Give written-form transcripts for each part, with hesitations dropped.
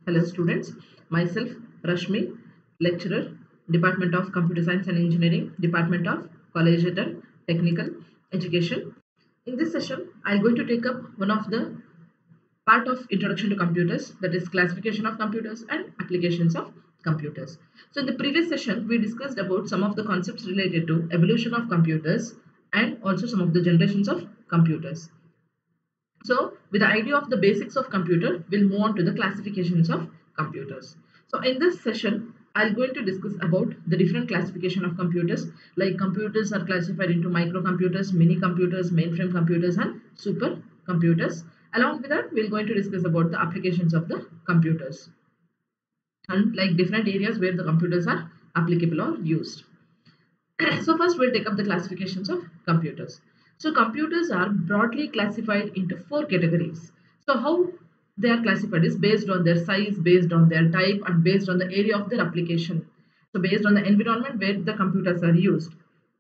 Hello students, myself Rashmi, lecturer, Department of Computer Science and Engineering, Department of Collegiate Technical Education. In this session, I'm going to take up one of the part of Introduction to Computers, that is classification of computers and applications of computers. So in the previous session, we discussed about some of the concepts related to evolution of computers and also some of the generations of computers. So with the idea of the basics of computer, we'll move on to the classifications of computers. So in this session, I'm going to discuss about the different classification of computers. Like computers are classified into microcomputers, mini computers, mainframe computers and super computers. Along with that, we're going to discuss about the applications of the computers and like different areas where the computers are applicable or used. So first we'll take up the classifications of computers. So computers are broadly classified into four categories. So how they are classified is based on their size, based on their type and based on the area of their application. So based on the environment where the computers are used.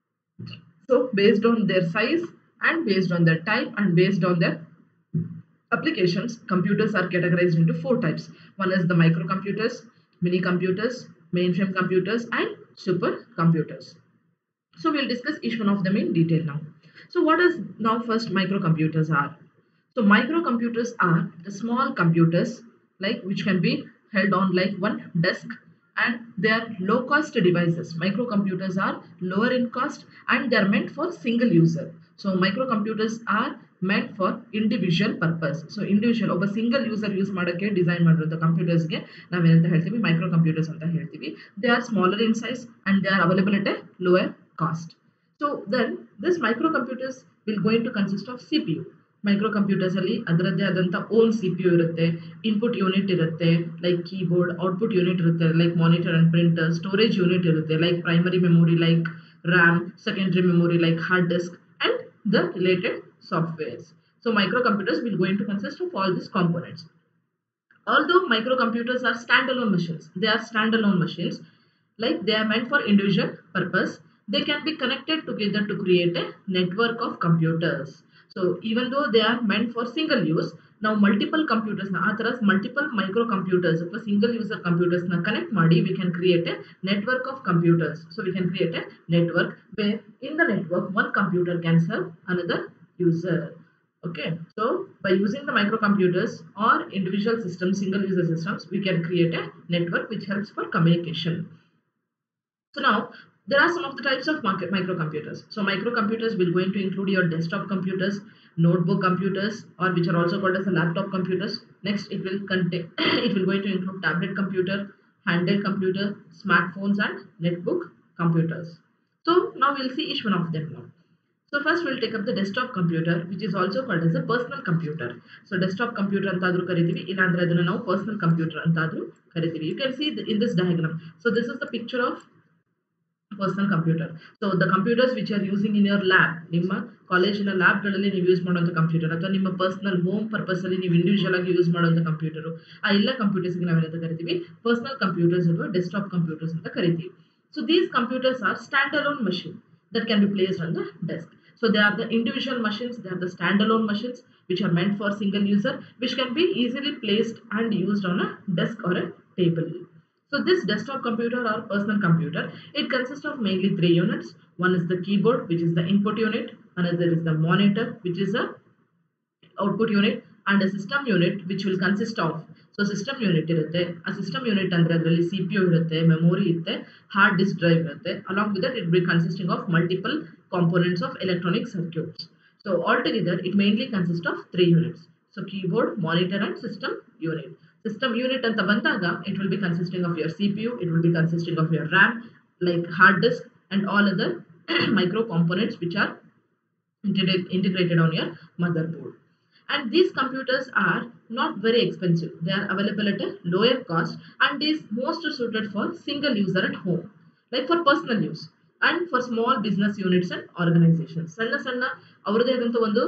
So based on their size and based on their type and based on their applications, computers are categorized into four types. One is the microcomputers, mini computers, mainframe computers and supercomputers. So we'll discuss each one of them in detail now. So what is now first microcomputers are? So microcomputers are the small computers like which can be held on like one desk, and they are low cost devices. Microcomputers are lower in cost and they are meant for single user. So microcomputers are meant for individual purpose. So individual ಒಬ್ಬ single user use ಮಾಡೋಕ್ಕೆ design ಮಾಡಿರೋ ಕಂಪ್ಯೂಟರ್ಸ್ಗೆ ನಾವೇನಂತ ಹೇಳ್ತೀವಿ microcomputers ಅಂತ ಹೇಳ್ತೀವಿ. They are smaller in size and they are available at a lower cost. So then this microcomputers will going to consist of CPU. ಮೈಕ್ರೋಕಂಪ್ಯೂಟರ್ಸ್ ಅಲ್ಲಿ ಅದರದ್ದೇ ಆದಂಥ ಓನ್ ಸಿ ಪಿ ಯು ಇರುತ್ತೆ, ಇನ್ಪುಟ್ ಯೂನಿಟ್ ಇರುತ್ತೆ ಲೈಕ್ ಕೀಬೋರ್ಡ್, ಔಟ್ಪುಟ್ ಯೂನಿಟ್ ಇರುತ್ತೆ like monitor and printer, storage unit ಇರುತ್ತೆ like primary memory like RAM, secondary memory like hard disk and the related softwares. So microcomputers will going to consist of all these components. Although microcomputers are standalone machines, they are standalone machines, like they are meant for individual purpose. They can be connected together to create a network of computers. So even though they are meant for single use, now multiple computers na multiple microcomputers for single user computers na connect ಮಾಡಿ we can create a network of computers. So we can create a network where in the network one computer can serve another user. Okay, so by using the microcomputers or individual systems, single user systems, we can create a network which helps for communication. So now there are some of the types of microcomputers. So microcomputers will going to include your desktop computers, notebook computers, or which are also called as the laptop computers. Next, it will contain it will going to include tablet computer, handheld computer, smartphones, and netbook computers. So now we'll see each one of them now. So first we'll take up the desktop computer, which is also called as a personal computer. So desktop computer antadru karitivi, illandre adana ನಾವು personal computer antadru karitivi. You can see in this diagram. So this is the picture of personal computer. So the computers which are using in your lab, ನಿಮ್ಮ ಕಾಲೇಜಿನ ಲ್ಯಾಬ್ಗಳಲ್ಲಿ ನೀವು use ಮಾಡುವಂಥ computer ಅಥವಾ ನಿಮ್ಮ personal home ಪರ್ಪಸಲ್ಲಿ ನೀವು individual ಆಗಿ use ಮಾಡುವಂಥ computer, ಆ ಎಲ್ಲ ಕಂಪ್ಯೂಟರ್ಸ್ಗೆ ನಾವೇನಂತ ಕರಿತೀವಿ ಪರ್ಸನಲ್ ಕಂಪ್ಯೂಟರ್ಸ್ ಅಥವಾ ಡೆಸ್ಕ್ಟಾಪ್ ಕಂಪ್ಯೂಟರ್ಸ್ ಅಂತ ಕರಿತೀವಿ. So these computers are standalone machine that can be placed on the desk. So they are the individual machines, they are the standalone machines which are meant for single user, which can be easily placed and used on a desk or a table. So this desktop computer or personal computer, it consists of mainly three units. One is the keyboard, which is the input unit. Another is the monitor, which is the output unit, and a system unit which will consist of, so system unit irutte, a system unit andre adralli CPU irutte, memory irutte, hard disk drive irutte. Along with that, it will be consisting of multiple components of electronic circuits. So altogether it mainly consists of three units. So keyboard, monitor and system unit. System unit anta bandaga, it will be consisting of your CPU, it will be consisting of your RAM like hard disk and all other micro components which are integrated on your motherboard. And these computers are not very expensive. They are available at a lower cost and is most suited for single user at home, like for personal use and for small business units and organizations. ಸಣ್ಣ ಸಣ್ಣ ಅವರದೇ ಆದಂಥ ಒಂದು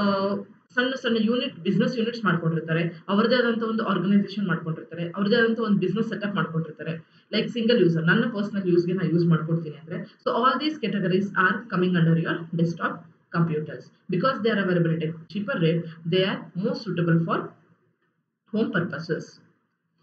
ಸಣ್ಣ ಸಣ್ಣ unit business units ಮಾಡ್ಕೊಂಡಿರ್ತಾರೆ, ಅವರದೇ ಆದಂಥ ಒಂದು ಆರ್ಗನೈಸೇಷನ್ ಮಾಡ್ಕೊಂಡಿರ್ತಾರೆ, ಅವರದೇ ಆದಂಥ ಒಂದು ಬಿಸ್ನೆಸ್ ಸೆಟಪ್ ಮಾಡ್ಕೊಂಡಿರ್ತಾರೆ ಲೈಕ್ ಸಿಂಗಲ್ ಯೂಸರ್. ನನ್ನ ಪರ್ಸನಲ್ ಯೂಸ್ಗೆ ನಾನು ಯೂಸ್ ಮಾಡ್ಕೊಡ್ತೀನಿ ಅಂದರೆ, so all these categories are coming under your desktop computers. Because they are available at a cheaper rate, they are more suitable for home purposes.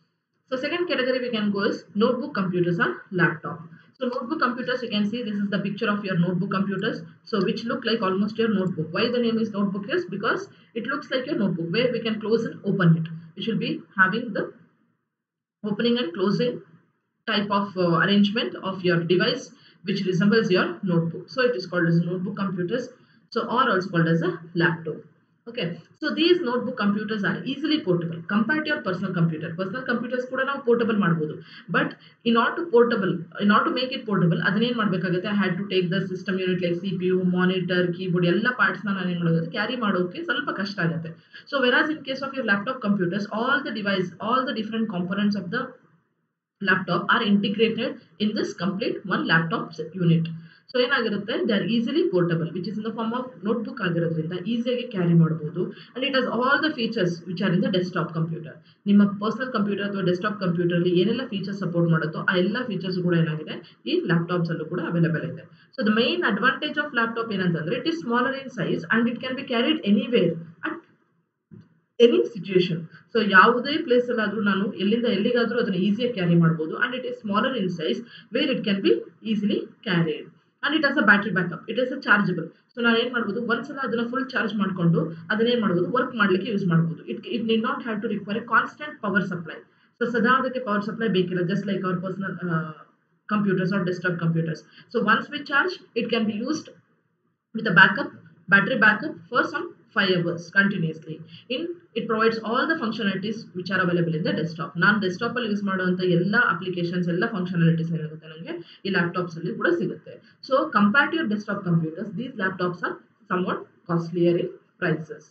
So second category we can go is notebook computers or laptop. So notebook computers, you can see this is the picture of your notebook computers. So which look like almost your notebook. Why the name is notebook is because it looks like your notebook where we can close and open it. Which will be having the opening and closing type of arrangement of your device which resembles your notebook. So it is called as notebook computers. So or also called as a laptop. Okay, so these notebook computers are easily portable compared to your personal computer. Personal computers ಕೂಡ ನಾವು portable ಮಾಡಬಹುದು. But in order to make it portable, ಅದನ್ನ ಏನು ಮಾಡಬೇಕಾಗುತ್ತೆ? I had to take the system unit like CPU, monitor, keyboard ಎಲ್ಲ parts ನಾನು ಏನು ಮಾಡೋದು ಕ್ಯಾರಿ ಮಾಡೋಕೆ ಸ್ವಲ್ಪ ಕಷ್ಟ ಆಗುತ್ತೆ. So whereas in case of your laptop computers, all the different components of the laptop are integrated in this complete one laptop unit. So ಏನಾಗಿರುತ್ತೆ, they are easily portable, which is in the form of notebook ಆಗಿರೋದ್ರಿಂದ ಈಸಿಯಾಗಿ carry ಮಾಡಬಹುದು. And it has all the features which are in the desktop computer. ನಿಮ್ಮ personal computer ಅಥವಾ desktop computer ಅಲ್ಲಿ ಏನೆಲ್ಲ features support ಮಾಡುತ್ತೋ ಆ ಎಲ್ಲ ಫೀಚರ್ಸ್ ಕೂಡ ಏನಾಗಿದೆ ಈ ಲ್ಯಾಪ್ಟಾಪ್ಸ್ ಅಲ್ಲೂ ಕೂಡ ಅವೈಲೇಬಲ್ ಇದೆ. So the main advantage of laptop ಏನಂತಂದ್ರೆ it is smaller in size and it can be carried anywhere at any situation. So ಯಾವುದೇ ಪ್ಲೇಸ್ ಅಲ್ಲಾದ್ರೂ ನಾನು ಎಲ್ಲಿಂದ ಎಲ್ಲಿಗಾದ್ರೂ ಅದನ್ನ ಈಸಿಯಾಗಿ ಕ್ಯಾರಿ ಮಾಡಬಹುದು. And it is smaller in size where it can be easily carried. And it has a battery backup, it is a chargeable. So ನಾನು ಏನ್ ಮಾಡ್ಬೋದು, ಒಂದ್ಸಲ ಅದನ್ನ ಫುಲ್ ಚಾರ್ಜ್ ಮಾಡ್ಕೊಂಡು ಅದನ್ನೇನ್ ಮಾಡ್ಬೋದು, ವರ್ಕ್ ಮಾಡ್ಲಿಕ್ಕೆ ಯೂಸ್ ಮಾಡ್ಬೋದು. It need not have to require a constant power supply. So ಸದಾ ಅದಕ್ಕೆ ಪವರ್ ಸಪ್ಲೈ ಬೇಕಿಲ್ಲ, just like our personal computers or desktop computers. So once we charge, it can be used with a battery backup for some 5 hours continuously. It provides all the functionalities which are available in the desktop. ನಾನು desktop ಅಲ್ಲಿ use ಮಾಡುವಂತ ಎಲ್ಲ applications ಎಲ್ಲ functionalities ಏನಾಗುತ್ತೆ ನನಗೆ ಈ laptops ಅಲ್ಲಿ ಕೂಡ ಸಿಗುತ್ತೆ. So compare to your desktop computers, these laptops are somewhat costlier in prices.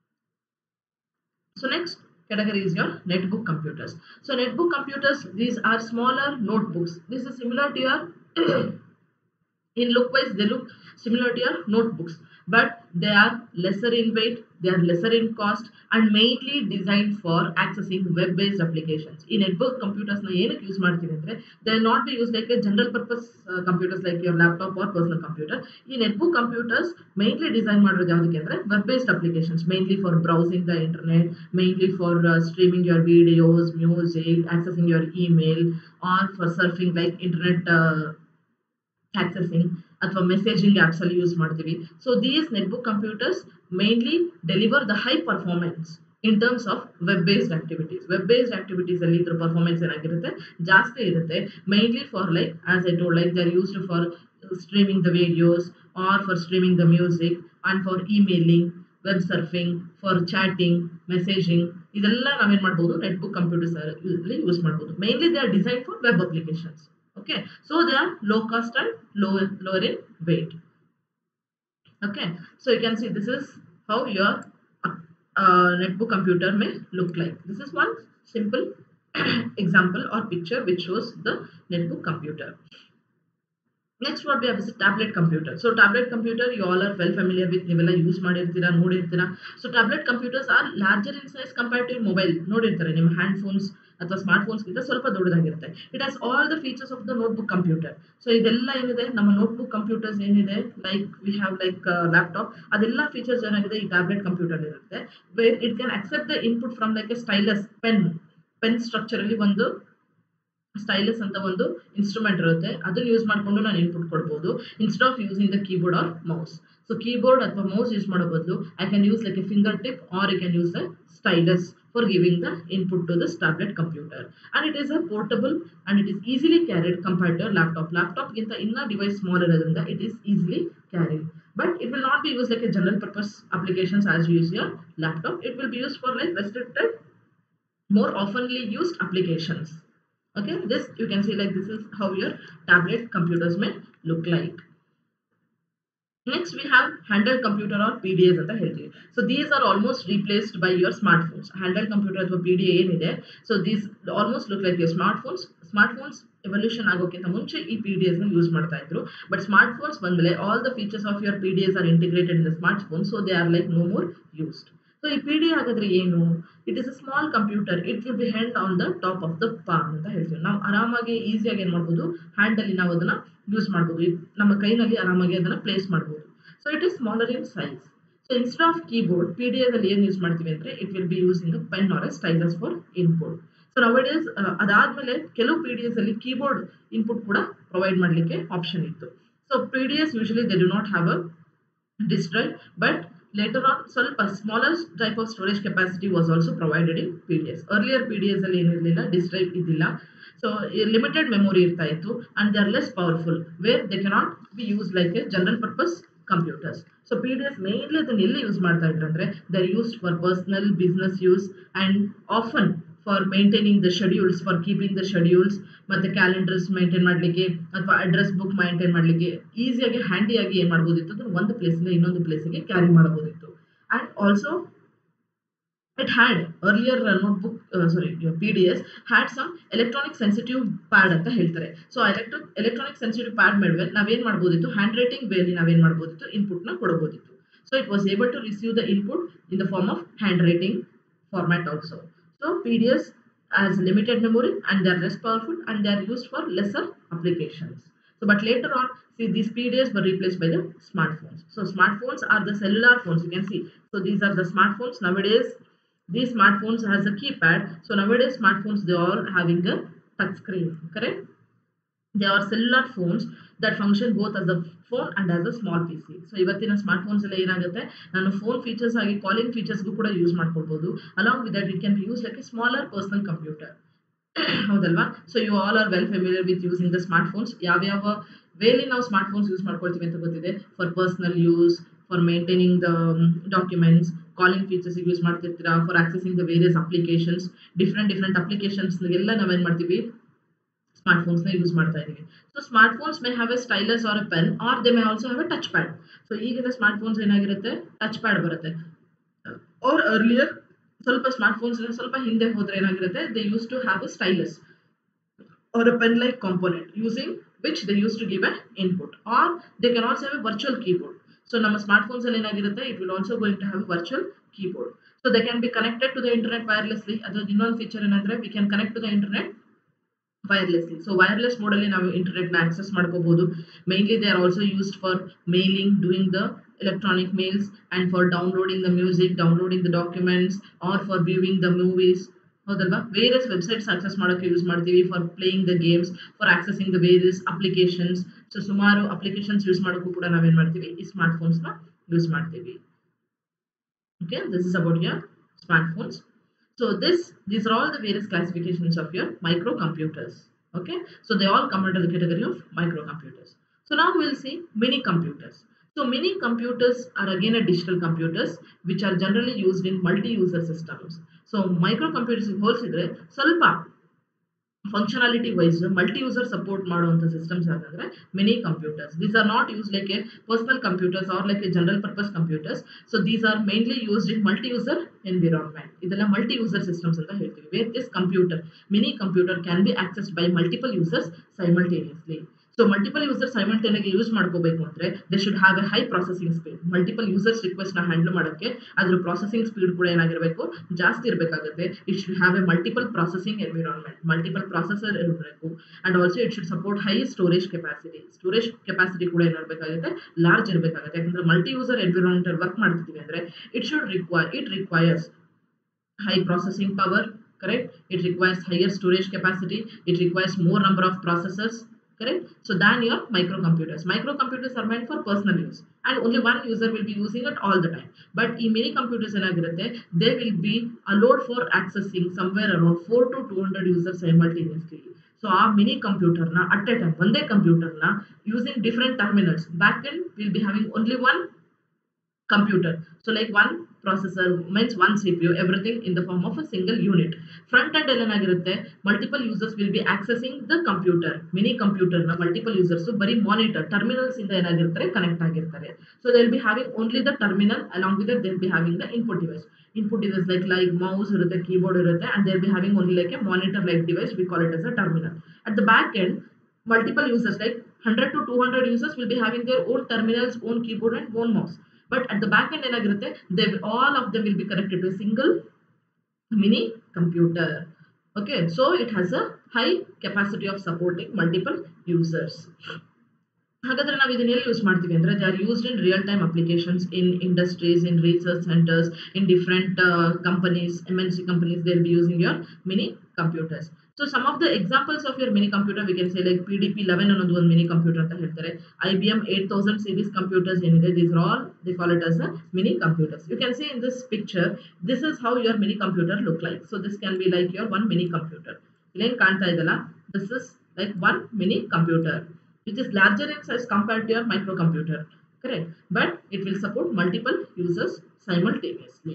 So next category is your netbook computers. So netbook computers, these are smaller notebooks. This is similar to your in look wise they look similar to your notebooks, but they are lesser in weight, they are lesser in cost and mainly designed for accessing web based applications. In netbook computers na ಏನಕ್ಕೆ use ಮಾಡ್ತೀವಿ ಅಂದ್ರೆ they are not be used like a general purpose computers like your laptop or personal computer. ಈ netbook computers mainly design ಮಾಡಿರೋದು ಯಾವುದಕ್ಕೆ ಅಂದ್ರೆ web based applications, mainly for browsing the internet, mainly for streaming your videos, music, accessing your email or for surfing like internet accessing ಅಥವಾ messaging apps ಅಲ್ಲಿ use ಮಾಡ್ತೀವಿ. So these netbook computers mainly deliver the high performance in terms of web based activities. Web based activities ಅಲ್ಲಿ ಇದ್ರ performance ಏನಾಗಿರುತ್ತೆ, ಜಾಸ್ತಿ ಇರುತ್ತೆ. Mainly for like as I told like they are used for streaming the videos or for streaming the music and for emailing, web surfing, for chatting, messaging, ಇದೆಲ್ಲ ನಾವೇನ್ ಮಾಡ್ಬೋದು netbook computers ಅಲ್ಲಿ use ಮಾಡ್ಬೋದು. Mainly they are design for web applications. Okay, so they are low cost and lower in weight. Okay, so you can see this is how your netbook computer may look like. This is one simple example or picture which shows the netbook computer. Next what we have is a tablet computer. So tablet computer you all are well familiar with, ನೀವೆಲ್ಲ use ಮಾಡಿರ್ತೀರಾ, ನೋಡಿರ್ತೀರಾ. So tablet computers are larger in size compared to mobile. ನೋಡಿರ್ತಾರೆ ನಿಮ್ಮ hand phones ಅಥವಾ smart phones ಗಿಂತ ಸ್ವಲ್ಪ ದೊಡ್ಡದಾಗಿರುತ್ತೆ. It has all the features of the notebook computer. So ಇದೆಲ್ಲ ಏನಿದೆ ನಮ್ಮ ನೋಟ್ಬುಕ್ ಕಂಪ್ಯೂಟರ್ಸ್ ಏನಿದೆ like we have like laptop, ಅದೆಲ್ಲ ಫೀಚರ್ಸ್ ಏನಾಗಿದೆ ಈ ಟ್ಯಾಬ್ಲೆಟ್ ಕಂಪ್ಯೂಟರ್ ಇರುತ್ತೆ. Where it can accept the input from like a stylus pen structure ಅಲ್ಲಿ ಒಂದು ಸ್ಟೈಲಸ್ ಅಂತ ಒಂದು ಇನ್ಸ್ಟ್ರೂಮೆಂಟ್ ಇರುತ್ತೆ, ಅದನ್ನ ಯೂಸ್ ಮಾಡಿಕೊಂಡು ನಾನು ಇನ್ಪುಟ್ ಕೊಡ್ಬೋದು instead of using the keyboard or mouse. So keyboard ಅಥವಾ ಮೌಸ್ ಯೂಸ್ ಮಾಡೋ ಬದಲು I can use like a finger tip or I can use a stylus for giving the input to this tablet computer. And it is a portable and it is easily carried compared to a laptop. Laptop ginta inna device smaller adinda it is easily carried, but it will not be used like a general purpose applications as you use your laptop. It will be used for like restricted, more oftenly used applications. Okay, this you can see like this is how your tablet computers may look like. Next we have handheld computer or PDAs ಅಂತ ಹೇಳ್ತೀವಿ. So these are almost replaced by your smartphones. Handheld computer ಅಥವಾ PDA ಏನಿದೆ, so these almost look like your smartphones evolution ಆಗೋಕ್ಕಿಂತ ಮುಂಚೆ ಈ PDAs ನ use ಮಾಡ್ತಾ ಇದ್ರು. But smart phones ಬಂದ್ಮೇಲೆ all the features of your PDAs are integrated in the smartphone, so they are like no more used. So ಈ PDA ಹಾಗಾದ್ರೆ ಏನು? It is a small computer. It will be held on the top of the palm ಅಂತ ಹೇಳ್ತೀವಿ. ನಾವು ಆರಾಮಾಗಿ ಈಸಿಯಾಗಿ ಏನು ಮಾಡ್ಬೋದು, ಹ್ಯಾಂಡ್ ಅಲ್ಲಿ ನಾವು ಅದನ್ನ ಯೂಸ್ ಮಾಡ್ಬೋದು, ನಮ್ಮ ಕೈನಲ್ಲಿ ಆರಾಮಾಗಿ ಅದನ್ನ ಪ್ಲೇಸ್ ಮಾಡ್ಬೋದು. So it is smaller in size. So instead of keyboard PDA ದಲ್ಲಿ ಏನು ಯೂಸ್ ಮಾಡ್ತೀವಿ ಅಂದ್ರೆ it will be using a pen or a stylus for input. So nowadays ಅದಾದ್ಮೇಲೆ ಕೆಲವು PDS ಅಲ್ಲಿ ಕೀಬೋರ್ಡ್ ಇನ್ಪುಟ್ ಕೂಡ ಪ್ರೊವೈಡ್ ಮಾಡಲಿಕ್ಕೆ ಆಪ್ಷನ್ ಇತ್ತು. So PDS usually they do not have a disk drive, but later on ಸ್ವಲ್ಪ smaller type of storage capacity was also provided in PDS. Earlier PDS ಅಲ್ಲಿ ಏನಿರಲಿಲ್ಲ, disk drive ಇದ್ದಿಲ್ಲ. So limited memory ಇರ್ತಾ ಇತ್ತು and they are less powerful where they cannot be used like a general purpose computers. So PDS mainly ಅದನ್ನ ಎಲ್ಲಿ use ಮಾಡ್ತಾ ಇದ್ರು ಅಂದ್ರೆ they are used for personal business use and often for maintaining the schedules, for keeping the schedules ಮತ್ತೆ calendars maintain ಮಾಡಲಿಕ್ಕೆ ಅಥವಾ address book maintain ಮಾಡಲಿಕ್ಕೆ ಈಸಿಯಾಗಿ ಹ್ಯಾಂಡಿಯಾಗಿ ಏನು ಮಾಡ್ಬೋದಿತ್ತು ಅಂದ್ರೆ ಒಂದು ಪ್ಲೇಸಿಂದ ಇನ್ನೊಂದು ಪ್ಲೇಸಿಗೆ ಕ್ಯಾರಿ ಮಾಡಬಹುದಿತ್ತು. and also it had earlier notebook PDS had some electronic sensitive pad ಅಂತ ಹೇಳ್ತಾರೆ. ಸೊ electronic sensitive pad ಮೇಲೆ ನಾವೇನ್ ಮಾಡಬಹುದಿತ್ತು, ಹ್ಯಾಂಡ್ ರೈಟಿಂಗ್ ವೇಲಿ ನಾವೇನ್ ಮಾಡಬಹುದಿತ್ತು, ಇನ್ಪುಟ್ ನ ಕೊಡಬಹುದಿತ್ತು. So it was able to receive the input in the form of handwriting format also. So PDS has limited memory and they are less powerful and they are used for lesser applications. So but later on, see, these PDS were replaced by the smartphones. So smartphones are the cellular phones, you can see. So these are the smartphones. Nowadays these smartphones has a keypad. So nowadays smartphones, they are having a touch screen, correct? They are cellular phones that function both as a phone and as a small PC. So ಇವತ್ತಿನ smart phones ಎಲ್ಲ ಏನಾಗುತ್ತೆ, ನಾನು phone features ಆಗಿ calling ಫೀಚರ್ಸ್ಗೂ ಕೂಡ use ಮಾಡ್ಕೊಳ್ಬಹುದು. Along with that it can be use like a smaller personal computer. ಹೌದಲ್ವಾ? So you all are well familiar with using the smart phones. ಯಾವ್ಯಾವ ವೇಲಿ ನಾವು ಸ್ಮಾರ್ಟ್ ಫೋನ್ಸ್ ಯೂಸ್ ಮಾಡ್ಕೊಳ್ತೀವಿ ಅಂತ ಗೊತ್ತಿದೆ. For personal use, for maintaining the documents, calling features use ಮಾಡ್ತಿರ್ತೀರಾ, for accessing the various applications, different applications ಎಲ್ಲ ನಾವೇನ್ ಮಾಡ್ತೀವಿ, ಸ್ಮಾರ್ಟ್ ಫೋನ್ಸ್ ನ ಯೂಸ್ ಮಾಡ್ತಾ ಇದೀವಿ. So smart phones may have a stylus or a pen or they may also have a touch pad. So ಈಗಿನ smart phones ಏನಾಗಿರುತ್ತೆ, touch pad ಬರುತ್ತೆ. Or earlier ಸ್ವಲ್ಪ ಸ್ಮಾರ್ಟ್ ಫೋನ್ಸ್ ಸ್ವಲ್ಪ ಹಿಂದೆ ಹೋದ್ರೆ ಏನಾಗಿರುತ್ತೆ, they use to have a stylus or a pen like component using which they used to give an input, or they can also have a virtual keyboard. So ನಮ್ಮ smartphones ಅಲ್ಲಿ ಏನಾಗಿರುತ್ತೆ, it will also going to have a virtual keyboard. So they can be connected to the internet wirelessly. ಅದರ ಇನ್ನೊಂದು feature ಏನಂದ್ರೆ we can connect to the internet wirelessly. So wireless mode ಅಲ್ಲಿ ನಾವು internet ನ access ಮಾಡ್ಕೋಬಹುದು. Mainly they are also used for mailing, doing the electronic mails, and for downloading the music, downloading the documents, or for viewing the movies. ಹೌದಲ್ವಾ? Various websites access ಮಾಡೋಕ್ಕೆ use ಮಾಡ್ತೀವಿ, for playing the games, for accessing the various applications. So ಸುಮಾರು applications use ಮಾಡೋಕ್ಕೂ ಕೂಡ ನಾವೇನ್ ಮಾಡ್ತೀವಿ, ಈ smart phones ನ ಯೂಸ್ ಮಾಡ್ತೀವಿ. Okay, this is about your smart phones. So these are all the various classifications of your microcomputers. Okay, so they all come under the category of microcomputers. So now we'll see mini computers. So mini computers are again a digital computers which are generally used in multi-user systems. So microcomputers ಹೋಲಿಸಿದ್ರೆ ಸ್ವಲ್ಪ functionality wise multi user support ಮಾಡುವಂಥ systems ಯಾಕಂದ್ರೆ mini computers. These are not use like a personal computers or like a general purpose computers. So these are mainly used in multi user environment. ಇದೆಲ್ಲ multi user systems ಅಂತ ಹೇಳ್ತೀವಿ. Where this computer, mini computer can be accessed by multiple users simultaneously. So multiple user simultaneously use ಮಾಡ್ಕೋಬೇಕು ಅಂದ್ರೆ they should have a high processing speed. Multiple users request ನ handle ಮಾಡೋಕ್ಕೆ ಅದ್ರ processing speed ಕೂಡ ಏನಾಗಿರಬೇಕು, ಜಾಸ್ತಿ ಇರಬೇಕಾಗುತ್ತೆ. It should have a multiple processing environment, multiple processor ಇರಬೇಕು. And also it should support high storage capacity. Storage capacity ಕೂಡ ಏನಿರಬೇಕಾಗುತ್ತೆ, ಲಾರ್ಜ್ ಇರಬೇಕಾಗುತ್ತೆ. ಯಾಕಂದ್ರೆ ಮಲ್ಟಿ ಯೂಸರ್ ಎನ್ವಿರಾನ್ಮೆಂಟ್ ಅಲ್ಲಿ ವರ್ಕ್ ಮಾಡ್ತಿದ್ದೀವಿ ಅಂದ್ರೆ it requires high processing power, correct? It requires higher storage capacity. It requires more number of processors, correct? So than your microcomputers. Microcomputers are meant for personal use and only one user will be using it all the time. But in many computers ಏನಾಗಿರುತ್ತೆ, they will be allowed for accessing somewhere around 4 to 200 users simultaneously. So ಆ mini computer ನ at a time, ಒಂದೇ computer ನ using different terminals, back end will be having only one computer. So like one processor means one CPU, everything in the form of a single unit. Front end ಏನಾಗಿರುತ್ತೆ, multiple users will be accessing the computer. Mini computer na multiple users ಬರೀ monitor terminals ಇಂದ ಏನಾಗಿರ್ತಾರೆ, connect ಆಗಿರ್ತಾರೆ. So they will be having only the terminal, along with that they will be having the input device like mouse ಇರುತ್ತೆ, keyboard ಇರುತ್ತೆ, and they will be having only like a monitor like device, we call it as a terminal. At the back end, multiple users like 100 to 200 users will be having their own terminals, own keyboard and own mouse. But at the back end ಏನಾಗಿರುತ್ತೆ, all of them will be connected to a single mini computer. Okay, so it has a high capacity of supporting multiple users. ಹಾಗಾದ್ರೆ ನಾವು ಇದನ್ನ ಎಲ್ಲಿ use ಮಾಡ್ತೀವಿ ಅಂದ್ರೆ they are used in real time applications, in industries, in research centres, in different companies, MNC companies. They will be using your mini computers. So some of the examples of your mini computer we can say like PDP-11 ಅನ್ನೋದು ಒಂದು mini computer ಅಂತ ಹೇಳ್ತಾರೆ. IBM 8000 series computers ಏನಿದೆ, these are all they call it as a mini computers. You can see in this picture, this is how your mini computer look like. So this can be like your one mini computer. ಇಲ್ಲೇನ್ ಕಾಣ್ತಾ ಇದಲ್ಲ, this is like one mini computer which is larger in size compared to your microcomputer, correct? But it will support multiple users simultaneously.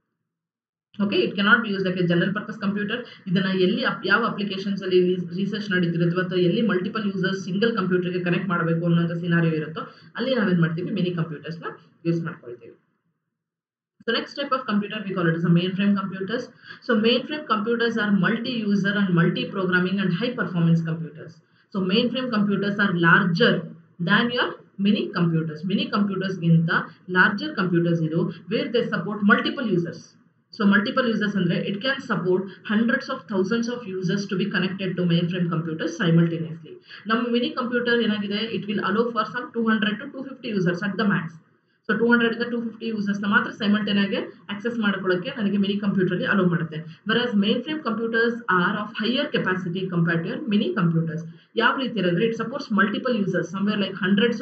Okay, it cannot be used like a general purpose computer. ಇದನ್ನ ಎಲ್ಲಿ ಯಾವ applications ಅಲ್ಲಿ research ನಡೀತಿರುತ್ತೋ ಅಥವಾ ಎಲ್ಲಿ multiple users single ಕಂಪ್ಯೂಟರ್ಗೆ connect ಮಾಡಬೇಕು ಅನ್ನೋಂಥ ಸಿನಾರಿಯೋ ಇರುತ್ತೋ ಅಲ್ಲಿ ನಾವೇನ್ ಮಾಡ್ತೀವಿ, ಮಿನಿ ಕಂಪ್ಯೂಟರ್ಸ್ ನ ಯೂಸ್ ಮಾಡ್ಕೊಳ್ತೀವಿ. So next type of computer we call it as a mainframe computers. So mainframe computers are multi-user and multi-programming and high-performance computers. So mainframe computers are larger than your mini computers. Mini computers ginta larger computers idu where they support multiple users. So multiple users andre it can support hundreds of thousands of users to be connected to mainframe computers simultaneously. Nam mini computer enagide, it will allow for some 200 to 250 users at the max. So 200 ಇಂದ 250 users ನ ಮಾತ್ರ simultaneous ಆಗಿ access ಮಾಡ್ಕೊಳ್ಳೋಕೆ ನನಗೆ mini computer allow ಮಾಡುತ್ತೆ. whereas mainframe computers are of higher capacity compared to mini computers. ಯಾವ ರೀತಿ ಅಂದ್ರೆ it supports multiple users, somewhere like hundreds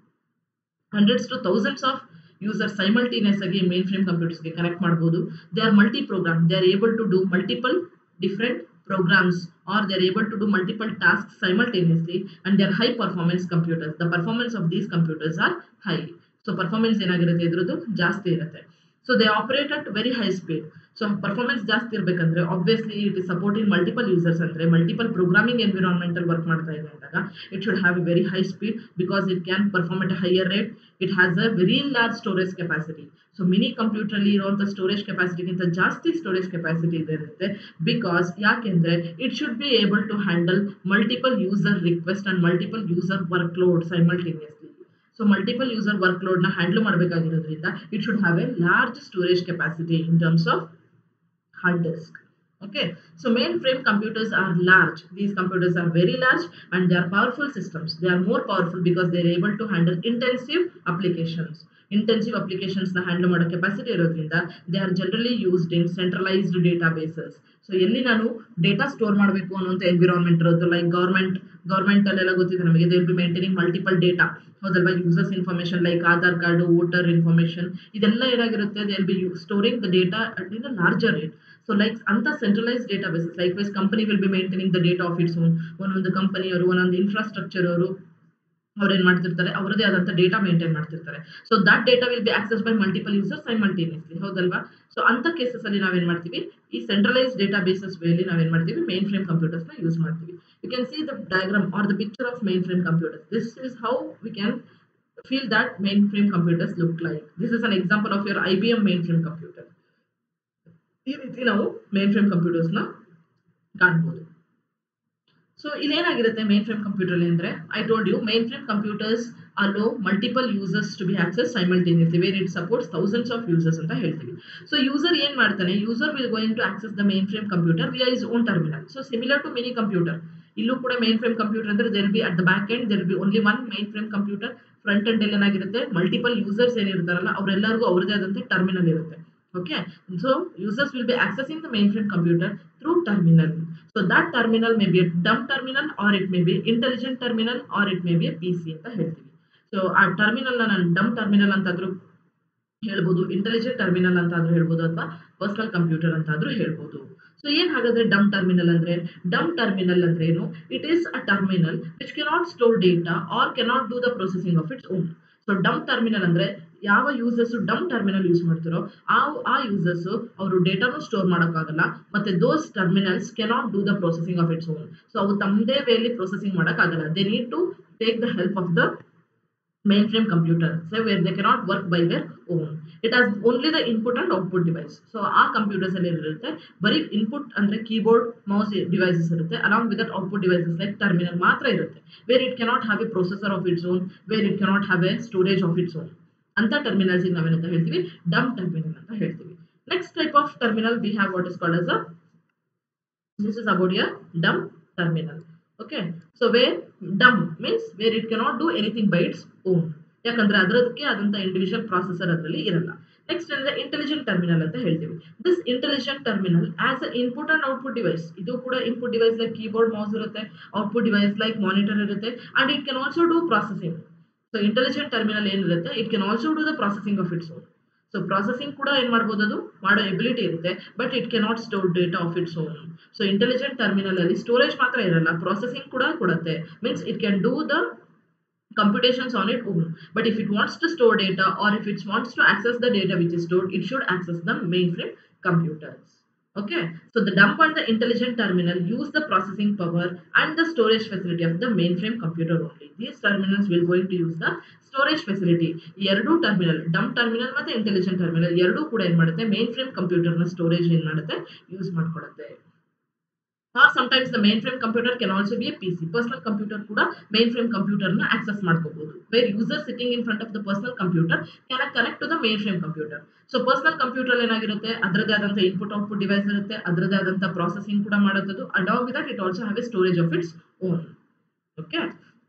to thousands of users simultaneous ಆಗಿ mainframe computers ಗೆ ಕನೆಕ್ಟ್ ಮಾಡಬಹುದು. they are multi program, they are able to do multiple different programs or they are able to do multiple tasks simultaneously, and they are high performance computers. The performance of these computers are high. So performance ಏನಾಗಿರುತ್ತೆ ಇದ್ರದ್ದು ಜಾಸ್ತಿ ಇರುತ್ತೆ. So they operate at very high speed. So performance ಜಾಸ್ತಿ ಇರಬೇಕಂದ್ರೆ obviously it is supporting multiple users ಅಂದ್ರೆ multiple programming environment ಅಲ್ಲಿ work ಮಾಡ್ತಾ ಇದೆ ಅಂದಾಗ it should have a very high speed because it can perform at a higher rate. It has a very large storage capacity. So mini computer ಅಲ್ಲಿ ಇರುವಂತ storage capacity ಗಿಂತ ಜಾಸ್ತಿ storage capacity ಇರುತ್ತೆ because ಯಾಕೆಂದ್ರೆ it should be able to handle multiple user request and multiple user workload simultaneously. So multiple user workload na handle ಮಾಡಬೇಕಾಗಿರೋದ್ರಿಂದ it should have a large storage capacity in terms of hard disk. Okay, so mainframe computers are large. These computers are very large and they are powerful systems. They are more powerful because they are able to handle intensive applications. Intensive applications na handle ಮಾಡೋ capacity ಇರೋದ್ರಿಂದ they are generally used in centralized databases. So ಎಲ್ಲಿ ನಾನು data store ಮಾಡಬೇಕು ಅನ್ನೋಂಥ environment ಇರೋದು like government ಅಲ್ಲೆಲ್ಲ ಗೊತ್ತಿದೆ ನಮಗೆ, they will be maintaining multiple data. ಹೌದಲ್ವಾ, users information like Aadhaar card, voter information, ಇದೆಲ್ಲ ಏನಾಗಿರುತ್ತೆ, they will be storing the data at a larger rate. So like anta centralized databases, likewise company will be maintaining the data of its own. ಒಂದೊಂದು company ಅವರು ಒಂದೊಂದು infrastructure ಅವರು ಅವ್ರೇನ್ ಮಾಡ್ತಿರ್ತಾರೆ, ಅವರದೇ ಆದಂತ ಡೇಟಾ ಮೇಂಟೈನ್ ಮಾಡ್ತಿರ್ತಾರೆ. So that data will be access by multiple users simultaneously, ಹೌದಲ್ವಾ. ಸೊ ಅಂತ ಕೇಸಸ್ ಅಲ್ಲಿ ನಾವೇನ್ ಮಾಡ್ತೀವಿ, ಈ ಸೆಂಟ್ರಲೈಸ್ ಡೇಟಾ ಬೇಸಸ್ ವೇಲಿ ನಾವೇನ್ ಮಾಡ್ತೀವಿ, ಮೇನ್ ಫ್ರೇಮ್ ಕಂಪ್ಯೂಟರ್ಸ್ ನ ಯೂಸ್ ಮಾಡ್ತೀವಿ. You can see the diagram or the picture of mainframe computers. This is how we can feel that mainframe computers look like. This is an example of your IBM mainframe computer. ಈ ರೀತಿ ನಾವು mainframe computers ನ ಕಾಣಬಹುದು. So ಇಲ್ಲೇನಾಗಿರುತ್ತೆ mainframe computer ಅಂದ್ರೆ, I told you mainframe computers allow multiple users to be accessed simultaneously where it supports thousands of users ಅಂತ ಹೇಳ್ತೀವಿ. So user ಏನ್ ಮಾಡ್ತಾನೆ, user will going to access the mainframe computer via his own terminal. So similar to mini computer, ಇಲ್ಲೂ ಕೂಡ mainframe computer ಅಂದ್ರೆ there will be at the back end there will be only one mainframe computer. Front end ಅಲ್ಲಿ ಏನಾಗಿರುತ್ತೆ, multiple users ಏನಿರ್ತಾರಲ್ಲ ಅವರೆಲ್ಲರಿಗೂ ಅವರದೇ ಆದಂತೆ terminal ಇರುತ್ತೆ. Okay, so users will be accessing the mainframe computer through terminal. So that terminal may be a dumb terminal or it may be intelligent terminal or it may be a PC ಅಂತ ಹೇಳ್ತೀವಿ. So ಆ terminal ನಾನು ಡಮ್ terminal ಅಂತಾದ್ರೂ ಹೇಳ್ಬೋದು, intelligent terminal ಅಂತಾದ್ರೂ ಹೇಳ್ಬೋದು, ಅಥವಾ personal computer ಅಂತಾದ್ರೂ ಹೇಳ್ಬೋದು. So ಏನ್ ಹಾಗಾದ್ರೆ ಡಮ್ ಟರ್ಮಿನಲ್ ಅಂದ್ರೆ, ಡಮ್ ಟರ್ಮಿನಲ್ ಅಂದ್ರೆ ಏನು, it is a terminal which cannot store data or cannot do the processing of its own. So dumb terminal ಅಂದ್ರೆ ಯಾವ ಯೂಸರ್ಸ್ ಡಮ್ ಟರ್ಮಿನಲ್ ಯೂಸ್ ಮಾಡ್ತಾರೋ ಆ ಯೂಸರ್ಸ್ ಅವರು ಡೇಟಾನು ಸ್ಟೋರ್ ಮಾಡೋಕ್ಕಾಗಲ್ಲ, ಮತ್ತೆ those terminals cannot do the processing of its own. So ಅವು ತಮ್ಮದೇ ವೇಲಿ ಪ್ರೊಸೆಸಿಂಗ್ ಮಾಡೋಕ್ಕಾಗಲ್ಲ. They need to take the help of the mainframe computer, so where they cannot work by their own. It has only the input and output device. So ಆ computers ಅಲ್ಲಿ ಇರುತ್ತೆ ಬರೀ input ಅಂದ್ರೆ keyboard, mouse devices ಇರುತ್ತೆ, along with that output devices like terminal ಮಾತ್ರ ಇರುತ್ತೆ, where it cannot have a processor of its own, where it cannot have a storage of its own. ಅಂತ terminals ನಾವೇನಂತ ಹೇಳ್ತೀವಿ, ಡಮ್ ಟರ್ಮಿನಲ್ ಅಂತ ಹೇಳ್ತೀವಿ. Next type of terminal we have what is called as a, this is about a dumb terminal. Okay, so where dumb means where it cannot do anything by its own, ಯಾಕಂದ್ರೆ ಅದರದಕ್ಕೆ ಆದಂತ individual processor ಅದರಲ್ಲಿ ಇರಲ್ಲ. Next ಅಂದ್ರೆ intelligent terminal ಅಂತ ಹೇಳ್ತೀವಿ. This intelligent terminal has a input and output device. ಇದು ಕೂಡ input device like keyboard mouse ಇರುತ್ತೆ, ಔಟ್ಪುಟ್ ಡಿವೈಸ್ ಲೈಕ್ ಮಾನಿಟರ್ ಇರುತ್ತೆ, and it can also do processing. So intelligent terminal ಏನಿರುತ್ತೆ, it can also do the processing of its own. So processing ಕೂಡ ಏನ್ ಮಾಡ್ಬೋದು, ಅದು ಮಾಡೋ ಎಬಿಲಿಟಿ ಇರುತ್ತೆ, but it cannot store data of its own. So intelligent terminal ಅಲ್ಲಿ storage ಮಾತ್ರ ಇರಲ್ಲ, ಪ್ರಾಸೆಸಿಂಗ್ ಕೂಡ ಕೊಡುತ್ತೆ. Means it can do the computations on its own, but if it wants to store data or if it wants to access the data which is stored, it should access the mainframe computers. Okay, so the dumb and the intelligent terminal use the processing power and the storage facility of the mainframe computer only. These terminals will going to use the storage facility. ಎರಡು terminal, dump terminal ಮತ್ತೆ intelligent terminal ಎರಡೂ ಕೂಡ ಏನ್ ಮಾಡುತ್ತೆ, mainframe computer ನ storage ಏನ್ ಮಾಡುತ್ತೆ, use ಮಾಡ್ಕೊಳುತ್ತೆ. Or sometimes the mainframe computer can also be a PC. Personal computer kuda mainframe computer na access ಮಾಡ್ಕೋಬಹುದು, where user sitting in front of the personal computer can connect to the mainframe computer. So personal computer ಏನಾಗಿರುತ್ತೆ, ಅದರದೇ ಆದಂತ input output device ಇರುತ್ತೆ, ಅದರದೇ ಆದಂತ processing ಕೂಡ ಮಾಡುತ್ತದೆ. Along with that it also have a storage of its own. Okay,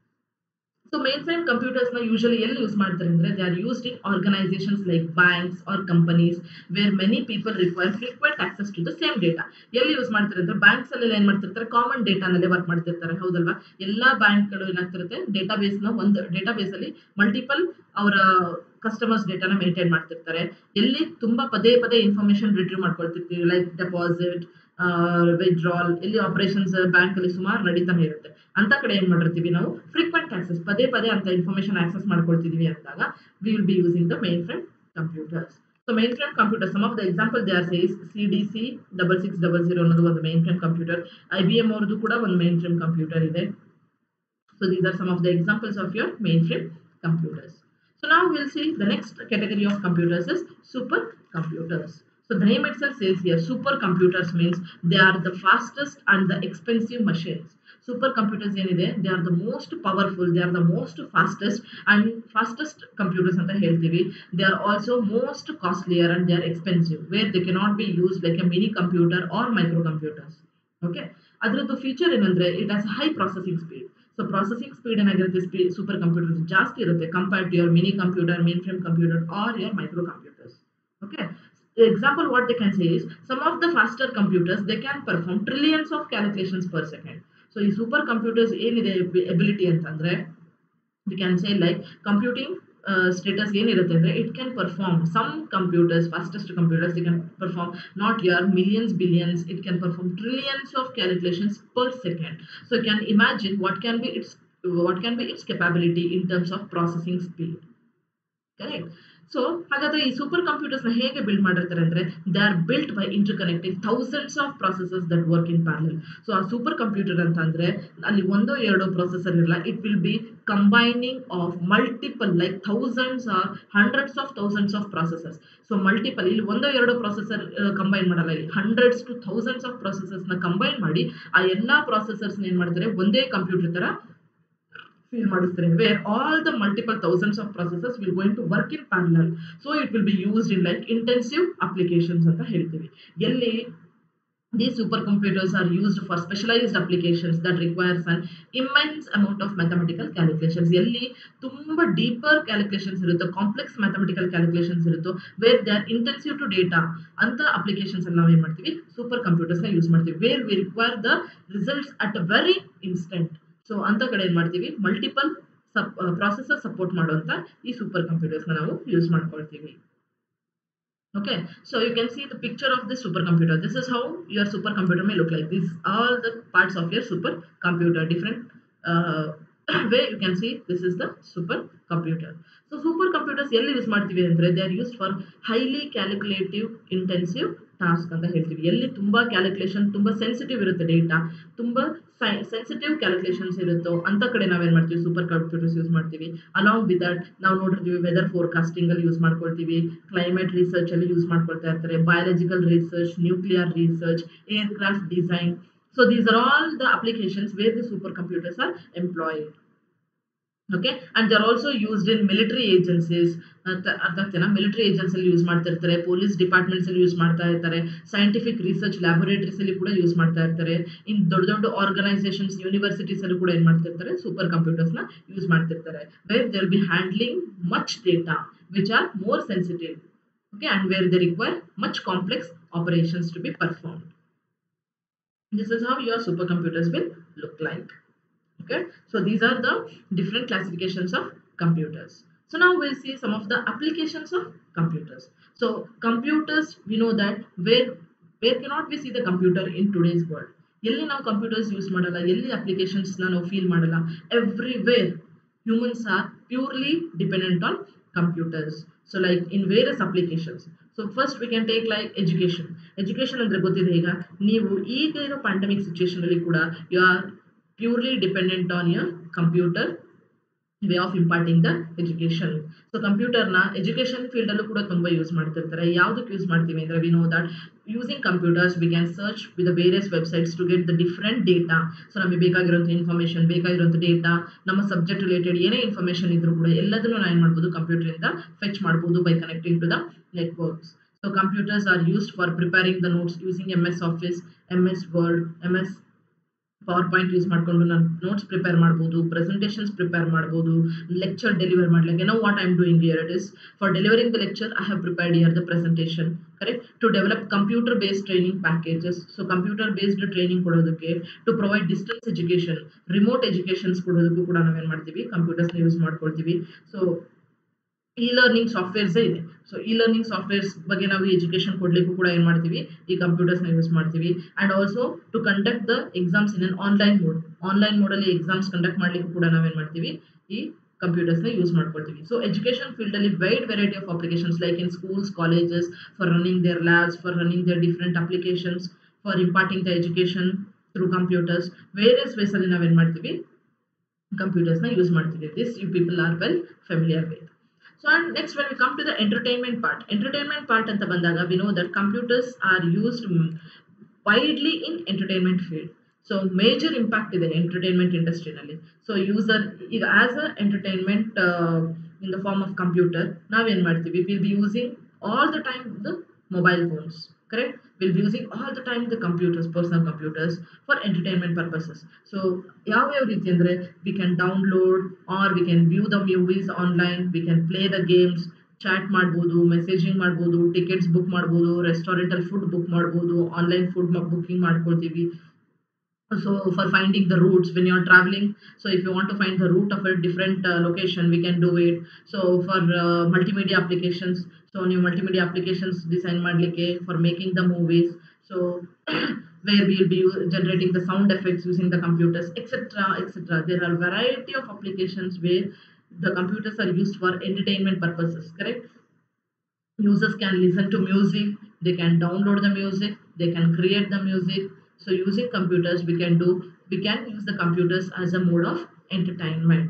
so mainframe computers na usually ಎಲ್ಲಿ use ಮಾಡ್ತಾರೆ ಅಂದ್ರೆ, they are used in organizations like banks or companies where many people require frequent access to the same data. ಎಲ್ಲಿ use ಮಾಡ್ತಾರೆ ಅಂದ್ರೆ, banks ಅಲ್ಲಿ ಏನ್ ಮಾಡ್ತಿರ್ತಾರೆ, common data ನಲ್ಲಿ ವರ್ಕ್ ಮಾಡ್ತಿರ್ತಾರೆ, ಹೌದಲ್ವಾ? ಎಲ್ಲಾ ಬ್ಯಾಂಕ್ ಗಳು ಏನಾಗ್ತಿರುತ್ತೆ, ಡೇಟಾಬೇಸ್ ನ ಒಂದು ಡೇಟಾಬೇಸ್ ಅಲ್ಲಿ ಮಲ್ಟಿಪಲ್ ಅವರ ಕಸ್ಟಮರ್ಸ್ ಡೇಟಾನ ಮೇಂಟೈನ್ ಮಾಡ್ತಿರ್ತಾರೆ. ಎಲ್ಲಿ ತುಂಬಾ ಪದೇ ಪದೇ ಇನ್ಫಾರ್ಮೇಶನ್ ರಿಟ್ರೀವ್ ಮಾಡ್ಕೊಳ್ತಿರ್ತೀವಿ, ಲೈಕ್ ಡೆಪಾಸಿಟ್, ವಿಡ್ರಾಲ್, ಇಲ್ಲಿ ಆಪರೇಷನ್ಸ್ ಬ್ಯಾಂಕ್ ಅಲ್ಲಿ ಸುಮಾರು ನಡೀತಾನೆ ಇರುತ್ತೆ. ಅಂತ ಕಡೆ ಏನ್ ಮಾಡಿರ್ತೀವಿ ನಾವು, ಫ್ರೀಕ್ವೆಂಟ್ ಆಕ್ಸೆಸ್, ಪದೇ ಪದೇ ಅಂತ ಇನ್ಫಾರ್ಮೇಶನ್ ಆಕ್ಸೆಸ್ ಮಾಡ್ಕೊಳ್ತಿದೀವಿ ಅಂದಾಗ we will be using the mainframe computers. So mainframe computers, some of the example there says CDC 6600 ಅನ್ನೋದು ಒಂದು mainframe computer. IBM ಅವ್ರದ್ದು ಕೂಡ ಒಂದು mainframe computer ಇದೆ. So these are some of the examples of your mainframe computers. So now we'll see the next category of computers is supercomputers. So the name itself says here, supercomputers means they are the fastest and the expensive machines. Supercomputers ಏನಿದೆ, they are the most powerful, they are the most fastest computers ಅಂತ ಹೇಳ್ತೀವಿ. They are also most costlier and they are expensive, where they cannot be used like a mini computer or microcomputers. Okay, ಅದರದ್ದು feature ಏನಂದ್ರೆ, it has high processing speed. So processing speed ಏನಾಗಿರುತ್ತೆ, super computer ಜಾಸ್ತಿ ಇರುತ್ತೆ compared to your mini computer, mainframe computer or your micro computers. Okay, example what they can say is, some of the faster computers they can perform trillions of calculations per second. So ಈ super computers ಏನಿದೆ ability ಅಂತಂದ್ರೆ, we can say like computing status ಏನಿರುತ್ತೆ ಅಂದ್ರೆ, it can perform, some computers, fastest computers, they can perform not your millions, billions, it can perform trillions of calculations per second. So you can imagine what can be its capability in terms of processing speed. Correct. So ಹಾಗಾದ್ರೆ ಈ super computers ನ ಹೇಗೆ build ಮಾಡಿರ್ತಾರೆ ಅಂದ್ರೆ, they are built by interconnecting thousands of processors that work in parallel. So ಆ super computer ಅಂತ ಅಂದ್ರೆ ಅಲ್ಲಿ ಒಂದೋ ಎರಡೋ ಪ್ರೊಸೆಸರ್ ಇರಲ್ಲ, it will be combining of multiple like thousands or hundreds of thousands of processors. So multiple, ಇಲ್ಲಿ ಒಂದೋ ಎರಡೋ ಪ್ರೊಸೆಸರ್ ಕಂಬೈನ್ ಮಾಡಲ್ಲ, ಇಲ್ಲಿ hundreds to thousands of processors ನ ಕಂಬೈನ್ ಮಾಡಿ ಆ ಎಲ್ಲಾ ಪ್ರೊಸೆಸರ್ಸ್ ಏನ್ ಮಾಡ್ತಾರೆ, ಒಂದೇ ಕಂಪ್ಯೂಟರ್ ತರ feel ಮಾಡಿಸ್ತಾರೆ, where all the multiple thousands of processors will going to work in parallel. So it will be used in like intensive applications ಅಂತ ಹೇಳ್ತೀವಿ. ಎಲ್ಲಿ these supercomputers are used for specialized applications that requires an immense amount of mathematical calculations. ಎಲ್ಲಿ ತುಂಬಾ deeper calculations ಇರುತ್ತೋ, complex mathematical calculations ಇರುತ್ತೋ, where they are intensive to data, ಅಂತ applications ಅಲ್ಲಿ ನಾವು ಏನ್ ಮಾಡ್ತೀವಿ, ಸೂಪರ್ ಕಂಪ್ಯೂಟರ್ಸ್ ನ ಯೂಸ್ ಮಾಡ್ತೀವಿ, where we require the results at a very instant. So ಅಂತ ಕಡೆ ಏನ್ ಮಾಡ್ತೀವಿ, ಮಲ್ಟಿಪಲ್ ಪ್ರಾಸೆಸರ್ ಸಪೋರ್ಟ್ ಮಾಡುವಂತ ಈ ಸೂಪರ್ ಕಂಪ್ಯೂಟರ್ಸ್ ನಾವು ಯೂಸ್ ಮಾಡ್ಕೊಳ್ತೀವಿ. Okay, so you can see the picture of this supercomputer. This is how your supercomputer may look like. These are the parts of your supercomputer. Different way you can see this is the supercomputer. So supercomputers ಎಲ್ಲಿ use ಮಾಡ್ತೀವಿ ಅಂದ್ರೆ, they are used for highly calculative intensive task ಅಂತ ಹೇಳ್ತೀವಿ. ಎಲ್ಲಿ ತುಂಬಾ calculation, ತುಂಬಾ sensitive ಇರುತ್ತೆ data, ತುಂಬಾ ಸೆನ್ಸಿಟಿವ್ ಕ್ಯಾಲ್ಕುಲೇಷನ್ಸ್ ಇರುತ್ತೋ ಅಂತ ಕಡೆ ನಾವೇನ್ ಮಾಡ್ತೀವಿ, ಸೂಪರ್ ಕಂಪ್ಯೂಟರ್ಸ್ ಯೂಸ್ ಮಾಡ್ತೀವಿ. ಅಲಾಂಗ್ ವಿತ್ ದಟ್ ನಾವು ನೋಡಿರ್ತೀವಿ, ವೆದರ್ ಫೋರ್ಕಾಸ್ಟಿಂಗ್ ಅಲ್ಲಿ ಯೂಸ್ ಮಾಡ್ಕೊಳ್ತೀವಿ, ಕ್ಲೈಮೇಟ್ ರಿಸರ್ಚ್ ಅಲ್ಲಿ ಯೂಸ್ ಮಾಡ್ಕೊಳ್ತಾ ಇರ್ತಾರೆ, biological research, nuclear research, aircraft design. So these are all the applications where the supercomputers are employed. Okay, and they are also used in military agencies. Military agency ಅಲ್ಲಿ use ಮಾಡ್ತಾ ಇರ್ತಾರೆ, police departments ಅಲ್ಲಿ use ಮಾಡ್ತಾ ಇರ್ತಾರೆ, scientific research laboratories ಅಲ್ಲಿ ಕೂಡ use ಮಾಡ್ತಾ ಇರ್ತಾರೆ. ಇನ್ ದೊಡ್ಡ ದೊಡ್ಡ ಆರ್ಗನೈಸೇಷನ್ಸ್, ಯೂನಿವರ್ಸಿಟೀಸ್ ಅಲ್ಲಿ ಕೂಡ ಏನ್ ಮಾಡ್ತಿರ್ತಾರೆ, ಸೂಪರ್ ಕಂಪ್ಯೂಟರ್ಸ್ ನ ಯೂಸ್ ಮಾಡ್ತಿರ್ತಾರೆ, where they will be handling much data which are more sensitive. okay, and where they require much complex operations to be performed. This is how your supercomputers will look like. Okay, so these are the different classifications of computers. So now we'll see some of the applications of computers. So computers, we know that where cannot we see the computer in today's world? ಎಲ್ಲಿ ನಾವು computers use ಮಾಡಲ್ಲ, ಎಲ್ಲಿ applications ನಾವು feel ಮಾಡಲ್ಲ, everywhere humans are purely dependent on computers. So like in various applications. So first we can take like education. Education ಅಂದ್ರೆ ಗೊತ್ತಿದೆ, ಈಗ ನೀವು ಈಗ ಇರೋ pandemic situation ಅಲ್ಲಿ ಕೂಡ you are purely dependent on your computer way of imparting the education. So computer na education field allu kuda tumba use ಮಾಡ್ತಿರ್ತಾರೆ. ಯಾವ್ದಕ್ಕೆ ಯೂಸ್ ಮಾಡ್ತೀವಿ ಅಂದ್ರೆ we know that using computers we can search with the various websites to get the different data. So ನಮಗೆ ಬೇಕಾಗಿರುವಂತ information, ಬೇಕಾಗಿರುವಂತ data, ನಮ್ಮ subject related ಏನೇ information ಇದ್ರೂ ಕೂಡ ಎಲ್ಲದನ್ನು ನಾವು ಏನು ಮಾಡ್ಬೋದು, ಕಂಪ್ಯೂಟರ್ ಇಂದ ಫೆಚ್ ಮಾಡ್ಬೋದು by connecting to the networks. So computers are used for preparing the notes using MS Office, MS Word, MS PowerPoint use ಮಾಡ್ಕೊಂಡು ನಾನು ನೋಟ್ಸ್ ಪ್ರಿಪೇರ್ ಮಾಡ್ಬೋದು, ಪ್ರೆಸೆಂಟೇಷನ್ಸ್ ಪ್ರಿಪೇರ್ ಮಾಡ್ಬೋದು, ಲೆಕ್ಚರ್ ಡೆಲಿವರ್ ಮಾಡ್ಲಿಕ್ಕೆ. Know what I am doing here, it is for delivering the lecture I have prepared here the presentation, correct. To develop computer based training packages, so computer based training ಕೊಡೋದಕ್ಕೆ, to provide distance education, remote educations ಕೊಡೋದಕ್ಕೂ ಕೂಡ ನಾವೇನು ಮಾಡ್ತೀವಿ, ಕಂಪ್ಯೂಟರ್ಸ್ನ use ಮಾಡ್ಕೊಳ್ತೀವಿ. So e-learning softwares ಇದೆ. So e-learning softwares ಬಗ್ಗೆ ನಾವು ಎಜುಕೇಶನ್ ಕೊಡ್ಲಿಕ್ಕೂ ಕೂಡ ಏನು ಮಾಡ್ತೀವಿ, ಈ ಕಂಪ್ಯೂಟರ್ಸ್ನ ಯೂಸ್ ಮಾಡ್ತೀವಿ. And also to conduct the exams in an online mode, online ಮೋಡಲ್ಲಿ ಎಕ್ಸಾಮ್ಸ್ ಕಂಡಕ್ಟ್ ಮಾಡ್ಲಿಕ್ಕೂ ಕೂಡ ನಾವೇನು ಮಾಡ್ತೀವಿ, ಈ ಕಂಪ್ಯೂಟರ್ಸ್ನ ಯೂಸ್ ಮಾಡ್ಕೊಳ್ತೀವಿ. ಸೊ ಎಜುಕೇಶನ್ ಫೀಲ್ಡಲ್ಲಿ wide variety of applications like in schools, colleges, for running their labs, for running their different applications, for imparting the education through computers, various ವೇಸಲ್ಲಿ ನಾವೇನು ಮಾಡ್ತೀವಿ, ಕಂಪ್ಯೂಟರ್ಸ್ನ ಯೂಸ್ ಮಾಡ್ತೀವಿ. This you people are well familiar with. So and next when we come to the entertainment part anta bandaga, we know that computers are used widely in entertainment field. So major impact ಇದೆ entertainment industry ನಲ್ಲಿ. So user ಈಗ as a entertainment in the form of computer ನಾವೇನ್ ಮಾಡ್ತೀವಿ, we'll be using all the time the mobile phones, correct. We'll be using all the time the computers, personal computers for entertainment purposes. So ಯಾವ ರೀತಿ ಅಂದ್ರೆ we can download or we can view the movies online, we can play the games, chat ಮಾಡ್ಬೋದು, messaging ಮಾಡ್ಬೋದು, tickets book ಮಾಡ್ಬೋದು, ರೆಸ್ಟೋರೆಂಟಲ್ಲಿ food book ಮಾಡ್ಬೋದು, online food booking ಮಾಡ್ಕೊಳ್ತೀವಿ. So for finding the routes when you're traveling, so if you want to find the route of a different location, we can do it. So for multimedia applications, so new multimedia applications design madlike for making the movies, so where we will be generating the sound effects using the computers, etc, etc. There are variety of applications where the computers are used for entertainment purposes, correct. Users can listen to music, they can download the music, they can create the music. So using computers we can use the computers as a mode of entertainment.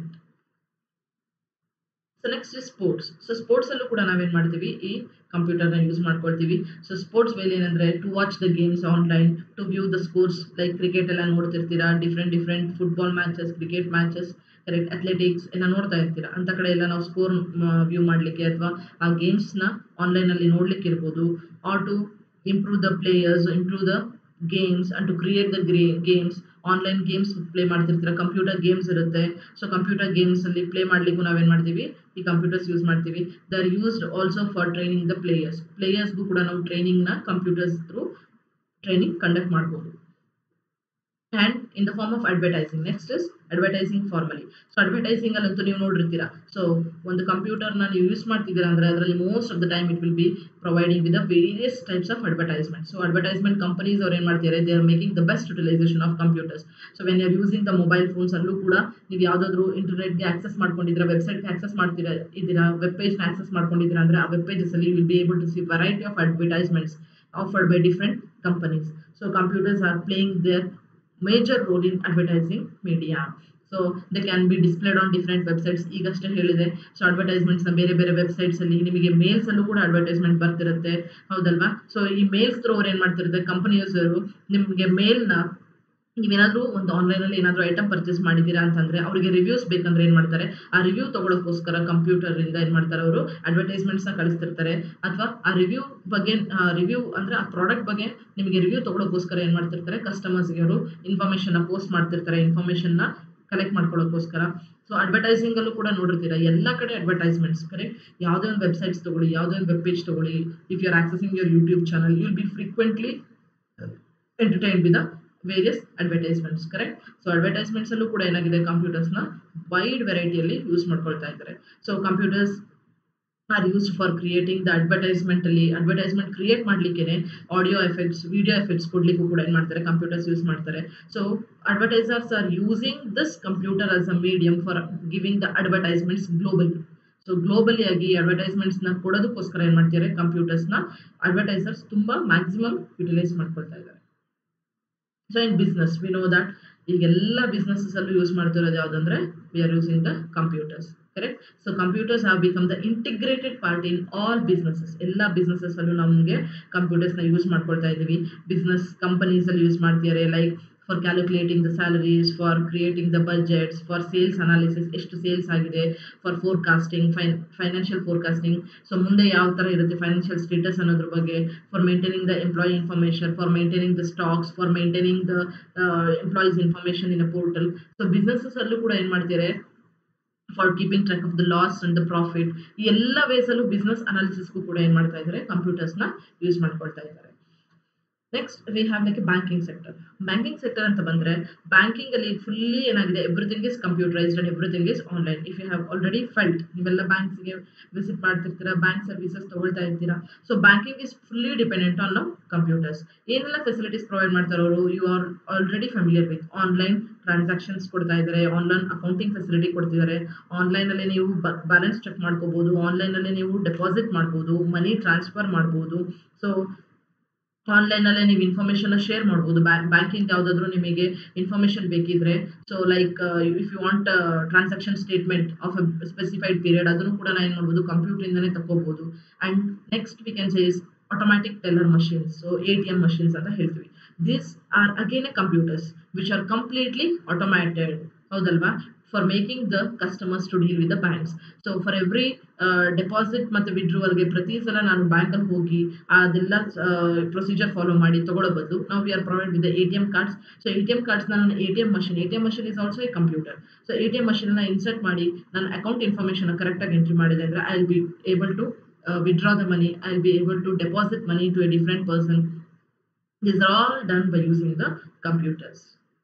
So next is sports. So sports allu kuda naವೇನ್ ಮಾಡ್ತೀವಿ, ಈ computer ನ use ಮಾಡ್ಕೊಳ್ತೀವಿ. So sports ವೇಳೆ ಏನಂದ್ರೆ to watch the games online, to view the scores, like cricket ಎಲ್ಲ ನೋಡ್ತಿರ್ತೀರಾ, different football matches, cricket matches, correct, athletics ಎಲ್ಲ ನೋಡ್ತಾ ಇರ್ತೀರಾ. ಅಂತ ಕಡೆ ಎಲ್ಲ ನಾವು ಸ್ಕೋರ್ ವ್ಯೂ ಮಾಡಲಿಕ್ಕೆ ಅಥವಾ ಆ ಗೇಮ್ಸ್ನ ಆನ್ಲೈನಲ್ಲಿ ನೋಡ್ಲಿಕ್ಕೆ ಇರ್ಬೋದು. Or to improve the players, improve the games and to create the games. Online games play ಮಾಡ್ತಿರ್ತೀರಾ, ಕಂಪ್ಯೂಟರ್ ಗೇಮ್ಸ್ ಇರುತ್ತೆ. ಸೊ ಕಂಪ್ಯೂಟರ್ ಗೇಮ್ಸ್ ಅಲ್ಲಿ ಪ್ಲೇ ಮಾಡ್ಲಿಕ್ಕೂ ನಾವೇನ್ ಮಾಡ್ತೀವಿ, ಈ ಕಂಪ್ಯೂಟರ್ಸ್ ಯೂಸ್ ಮಾಡ್ತೀವಿ. They are used also for training the ಪ್ಲೇಯರ್ಸ್ಗೂ ಕೂಡ ನಾವು ಟ್ರೈನಿಂಗ್ನ ಕಂಪ್ಯೂಟರ್ಸ್ ಥ್ರೂ ಟ್ರೈನಿಂಗ್ ಕಂಡಕ್ಟ್ ಮಾಡ್ಬೋದು. And in the form of advertising, next is advertising formally. So advertising allantೂ ನೀವು ನೋಡಿರ್ತೀರಾ. ಸೊ ಒಂದು ಕಂಪ್ಯೂಟರ್ನ ನೀವು ಯೂಸ್ ಮಾಡ್ತಿದ್ದೀರಾ ಅಂದ್ರೆ ಅದರಲ್ಲಿ most of the time it will be providing with the various types of advertisement. So advertisement companies ಅವ್ರು ಏನು ಮಾಡ್ತಾರೆ, they are making the best utilisation of computers. So when you are using the mobile phones ಅಲ್ಲೂ ಕೂಡ ನೀವು ಯಾವುದಾದ್ರೂ ಇಂಟರ್ನೆಟ್ಗೆ access ಮಾಡ್ಕೊಂಡಿದ್ದೀರಾ, ವೆಬ್ಸೈಟ್ಗೆ access ಮಾಡ್ತಿದ್ದೀರಾ, ವೆಬ್ ಪೇಜ್ನ ಆಕ್ಸೆಸ್ ಮಾಡ್ಕೊಂಡಿದ್ದೀರಾ ಅಂದ್ರೆ ಆ ವೆಬ್ ಪೇಜಸ್ ಅಲ್ಲಿ will be able to see variety of advertisements offered by different companies. So computers are playing their major role in advertising media. So they can be displayed on different websites. ಈಗಷ್ಟೇ ಹೇಳಿದೆ. So ಅಡ್ವರ್ಟೈಸ್ಮೆಂಟ್ಸ್ನ ಬೇರೆ ಬೇರೆ ವೆಬ್ಸೈಟ್ಸಲ್ಲಿ ನಿಮಗೆ ಮೇಲ್ಸಲ್ಲೂ ಕೂಡ advertisement ಬರ್ತಿರುತ್ತೆ, ಹೌದಲ್ವಾ. So ಈ mails through ಅವ್ರು ಏನು ಮಾಡ್ತಿರುತ್ತೆ, ಕಂಪನಿಯವರು ನಿಮಗೆ ಮೇಲ್ನ ನೀವೇನಾದರೂ ಒಂದು ಆನ್ಲೈನಲ್ಲಿ ಏನಾದರೂ ಐಟಮ್ ಪರ್ಚೇಸ್ ಮಾಡಿದ್ದೀರಾ ಅಂತಂದರೆ ಅವರಿಗೆ ರಿವ್ಯೂಸ್ ಬೇಕಂದ್ರೆ ಏನು ಮಾಡ್ತಾರೆ, ಆ ರಿವ್ಯೂ ತೊಗೊಳೋಕ್ಕೋಸ್ಕರ ಕಂಪ್ಯೂಟರಿಂದ ಏನು ಮಾಡ್ತಾರೆ, ಅವರು ಅಡ್ವರ್ಟೈಸ್ಮೆಂಟ್ಸ್ನ ಕಳಿಸ್ತಿರ್ತಾರೆ. ಅಥವಾ ಆ ರಿವ್ಯೂ ಬಗ್ಗೆ ರಿವ್ಯೂ ಅಂದರೆ ಆ ಪ್ರಾಡಕ್ಟ್ ಬಗ್ಗೆ ನಿಮಗೆ ರಿವ್ಯೂ ತೊಗೊಳೋಕ್ಕೋಸ್ಕರ ಏನು ಮಾಡ್ತಿರ್ತಾರೆ, ಕಸ್ಟಮರ್ಸ್ಗೆ ಅವರು ಇನ್ಫಾರ್ಮೇಷನ್ನ ಪೋಸ್ಟ್ ಮಾಡ್ತಿರ್ತಾರೆ, ಇನ್ಫಾರ್ಮೇಷನ್ನ ಕಲೆಕ್ಟ್ ಮಾಡ್ಕೊಳ್ಳೋಕ್ಕೋಸ್ಕರ. ಸೊ ಅಡ್ವರ್ಟೈಸಿಂಗ್ ಅಲ್ಲೂ ಕೂಡ ನೋಡಿರ್ತೀರಾ, ಎಲ್ಲ ಕಡೆ ಅಡ್ವರ್ಟೈಸ್ಮೆಂಟ್ಸ್. ಕರೆಕ್ಟ್, ಯಾವುದೇ ಒಂದು ವೆಬ್ಸೈಟ್ಸ್ ತಗೊಳ್ಳಿ, ಯಾವುದೇ ಒಂದು ವೆಬ್ ಪೇಜ್ ತಗೊಳ್ಳಿ, if you are accessing your YouTube channel, you will be frequently entertained with the various advertisements. Correct. So advertisements ಅಲ್ಲೂ ಕೂಡ ಏನಾಗಿದೆ, ಕಂಪ್ಯೂಟರ್ಸ್ ನ ವೈಡ್ ವೆರೈಟಿಯಲ್ಲಿ ಯೂಸ್ ಮಾಡ್ಕೊಳ್ತಾ ಇದ್ದಾರೆ. So computers are used for creating the advertisement. ಅಲ್ಲಿ ಅಡ್ವರ್ಟೈಸ್ಮೆಂಟ್ create ಮಾಡ್ಲಿಕ್ಕೆ audio effects, video effects ಕೊಡ್ಲಿಕ್ಕೂ ಕೂಡ ಏನ್ ಮಾಡ್ತಾರೆ, ಕಂಪ್ಯೂಟರ್ಸ್ ಯೂಸ್ ಮಾಡ್ತಾರೆ. So advertisers are using this computer as a medium for giving the advertisements globally. So globally ಆಗಿ advertisements ನ ಕೊಡೋದಕ್ಕೋಸ್ಕರ ಏನ್ ಮಾಡ್ತಾರೆ, ಕಂಪ್ಯೂಟರ್ಸ್ ನ ಅಡ್ವರ್ಟೈಸರ್ಸ್ ತುಂಬಾ ಮ್ಯಾಕ್ಸಿಮಮ್ ಯುಟಿಲೈಸ್ ಮಾಡ್ಕೊಳ್ತಾ ಇದ್ದಾರೆ. So in business we know that ಈಗೆಲ್ಲ ಬಿಸ್ನೆಸಸ್ ಅಲ್ಲೂ ಯೂಸ್ ಮಾಡ್ತಿರೋದು ಯಾವುದಂದ್ರೆ, we are using the computers. Correct. So computers have become the integrated part in all businesses. ಎಲ್ಲ ಬಿಸ್ನೆಸಸ್ ಅಲ್ಲೂ ನಮಗೆ ಕಂಪ್ಯೂಟರ್ಸ್ ನ ಯೂಸ್ ಮಾಡ್ಕೊಳ್ತಾ ಇದ್ದೀವಿ. ಬಿಸ್ನೆಸ್ ಕಂಪನೀಸ್ ಅಲ್ಲಿ ಯೂಸ್ ಮಾಡ್ತಿದ್ದಾರೆ, like for calculating the salaries, for creating the budgets, for sales analysis, ಎಷ್ಟು sales ಆಗಿದೆ, for forecasting, financial forecasting. So ಮುಂದೆ ಯಾವ ತರ ಇರುತ್ತೆ ಫೈನಾನ್ಷಿಯಲ್ ಸ್ಟೇಟಸ್ ಅನ್ನೋದ್ರ ಬಗ್ಗೆ, for maintaining the employee information, for maintaining the stocks, for maintaining the employees information in a portal. So businesses ಅಲ್ಲೂ ಕೂಡ ಏನ್ ಮಾಡ್ತಾರೆ, for keeping track of the loss and the profit. ಈ ಎಲ್ಲ ವೇಸ್ ಅಲ್ಲೂ business ಅನಾಲಿಸಿಸ್ಗೂ ಕೂಡ ಏನ್ ಮಾಡ್ತಾ ಇದ್ದಾರೆ, ಕಂಪ್ಯೂಟರ್ಸ್ ನ ಯೂಸ್ ಮಾಡ್ಕೊಳ್ತಾ ಇದ್ದಾರೆ. Next we have like banking sector. Banking sector ಅಂತ ಬಂದ್ರೆ, ಬ್ಯಾಂಕಿಂಗ್ ಅಲ್ಲಿ ಫುಲ್ಲಿ ಏನಾಗಿದೆ, everything is computerised and everything is online. If you have already felt, ನೀವೆಲ್ಲ ಬ್ಯಾಂಕ್ಸ್ಗೆ ವಿಸಿಟ್ ಮಾಡ್ತಿರ್ತೀರಾ, ಬ್ಯಾಂಕ್ ಸರ್ವಿಸಸ್ ತಗೊಳ್ತಾ ಇರ್ತೀರಾ. So banking is fully dependent on computers. ಏನೆಲ್ಲ ಫೆಸಿಲಿಟೀಸ್ ಪ್ರೊವೈಡ್ ಮಾಡ್ತಾರೆ ಅವರು, you are already familiar with. Online transactions ಕೊಡ್ತಾ ಇದ್ದಾರೆ, ಆನ್ಲೈನ್ ಅಕೌಂಟಿಂಗ್ ಫೆಸಿಲಿಟಿ ಕೊಡ್ತಿದ್ದಾರೆ, ಆನ್ಲೈನ್ ಅಲ್ಲಿ ನೀವು ಬ್ಯಾಲೆನ್ಸ್ ಚೆಕ್ ಮಾಡ್ಕೋಬಹುದು, ಆನ್ಲೈನ್ ಅಲ್ಲಿ ನೀವು ಡೆಪಾಸಿಟ್ ಮಾಡ್ಬೋದು, ಮನಿ ಟ್ರಾನ್ಸ್ಫರ್ ಮಾಡ್ಬೋದು. ಸೊ ಆನ್ಲೈನ್ ಅಲ್ಲೇ ನೀವು ಇನ್ಫಾರ್ಮೇಶನ್ ಶೇರ್ ಮಾಡ್ಬೋದು. ಬ್ಯಾಂಕಿಂಗ್ ಯಾವ್ದಾದ್ರು ನಿಮಗೆ ಇನ್ಫಾರ್ಮೇಶನ್ ಬೇಕಿದ್ರೆ, so like if you want transaction statement of a specified period, ಅದನ್ನು ಕೂಡ ನಾವು ಏನ್ ಮಾಡ್ಬೋದು, ಕಂಪ್ಯೂಟರ್ ಇಂದಾನೆ ತಗೋಬಹುದು. And next we can say is automatic teller machines, so ATM machines ಅಂತ ಹೇಳ್ತೀವಿ. These are again a computers which are completely automated. ಹೌದಲ್ವಾ, for making the customers to deal with the banks. So for every deposit ಮತ್ತು ವಿಡ್ರೂವಲ್ಗೆ ಪ್ರತಿ ಸಲ ನಾನು ಬ್ಯಾಂಕಲ್ಲಿ ಹೋಗಿ ಅದೆಲ್ಲ ಪ್ರೊಸೀಜರ್ ಫಾಲೋ ಮಾಡಿ ತಗೊಳ್ಳೋ ಬದಲು, ನಾವು we are provide with the ATM cards. So ATM cards ನಾನು ATM machine is also a computer. So ATM ಮಷೀನ್ನ ಇನ್ಸರ್ಟ್ ಮಾಡಿ ನನ್ನ ಅಕೌಂಟ್ ಇನ್ಫಾರ್ಮೇಶನ್ ಕರೆಕ್ಟಾಗಿ ಎಂಟ್ರಿ ಮಾಡಿದೆ ಅಂದರೆ I will be able to withdraw the money, I will be able to deposit money to a different person. These are all done by using the computers.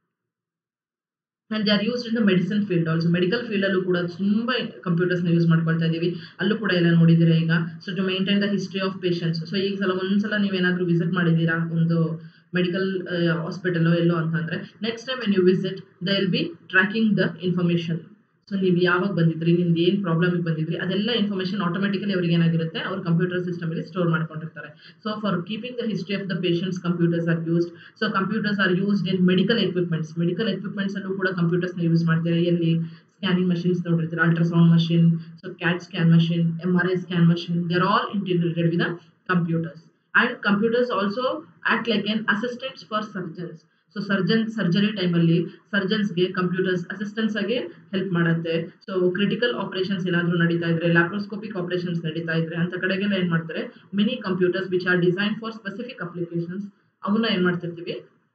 And they are used in the medicine field also. Medical field ಅಲ್ಲೂ ಕೂಡ ತುಂಬಾ computers ನ use ಮಾಡ್ಕೊಳ್ತಾ ಇದೀವಿ. ಅಲ್ಲೂ ಕೂಡ ಎಲ್ಲ ನೋಡಿದಿರಾ ಈಗ. So to maintain the history of patients. So ಈಗ ಒಂದ್ಸಲ ನೀವೇನಾದ್ರೂ ವಿಸಿಟ್ ಮಾಡಿದೀರಾ ಒಂದು ಮೆಡಿಕಲ್ ಹಾಸ್ಪಿಟಲ್ ಎಲ್ಲೋ ಅಂತಂದ್ರೆ, next time when you visit they will be tracking the information. So ನೀವು ಯಾವಾಗ ಬಂದಿದ್ರಿ, ನಿಮ್ದು ಏನು ಪ್ರಾಬ್ಲಮ್ಗೆ ಬಂದಿದ್ರಿ, ಅದೆಲ್ಲ ಇನ್ಫಾರ್ಮೇಶನ್ ಆಟೋಮೆಟಿಕಲಿ ಅವ್ರಿಗೆ ಏನಾಗಿರುತ್ತೆ, ಅವ್ರ ಕಂಪ್ಯೂಟರ್ ಸಿಸ್ಟಮ್ ಅಲ್ಲಿ ಸ್ಟೋರ್ ಮಾಡ್ಕೊಂಡಿರ್ತಾರೆ. So for keeping the history of the patients, computers are used. So computers are used in medical equipments. Medical equipments ಅಲ್ಲೂ ಕೂಡ ಕಂಪ್ಯೂಟರ್ಸ್ ನ ಯೂಸ್ ಮಾಡ್ತಾರೆ. ಎಲ್ಲಿ ಸ್ಕ್ಯಾನಿಂಗ್ ಮಷೀನ್ಸ್ ನೋಡಿರ್ತೀರ, ultrasound machine, so cat scan machine, MRI scan machine, they are all integrated with the computers. And computers also act like an assistants for surgeons. So surgery ಟೈಮಲ್ಲಿ ಸರ್ಜನ್ಸ್ಗೆ computers assistance ಆಗಿ help ಮಾಡುತ್ತೆ. So critical operations ಏನಾದರೂ ನಡೀತಾ ಇದ್ರೆ, laparoscopic operations ನಡೀತಾ ಇದ್ರೆ ಅಂತ ಕಡೆಗೆಲ್ಲ ಏನ್ ಮಾಡ್ತಾರೆ, many computers which are design for specific applications, ಅವನ್ನ ಏನ್ ಮಾಡ್ತಿರ್ತೀವಿ,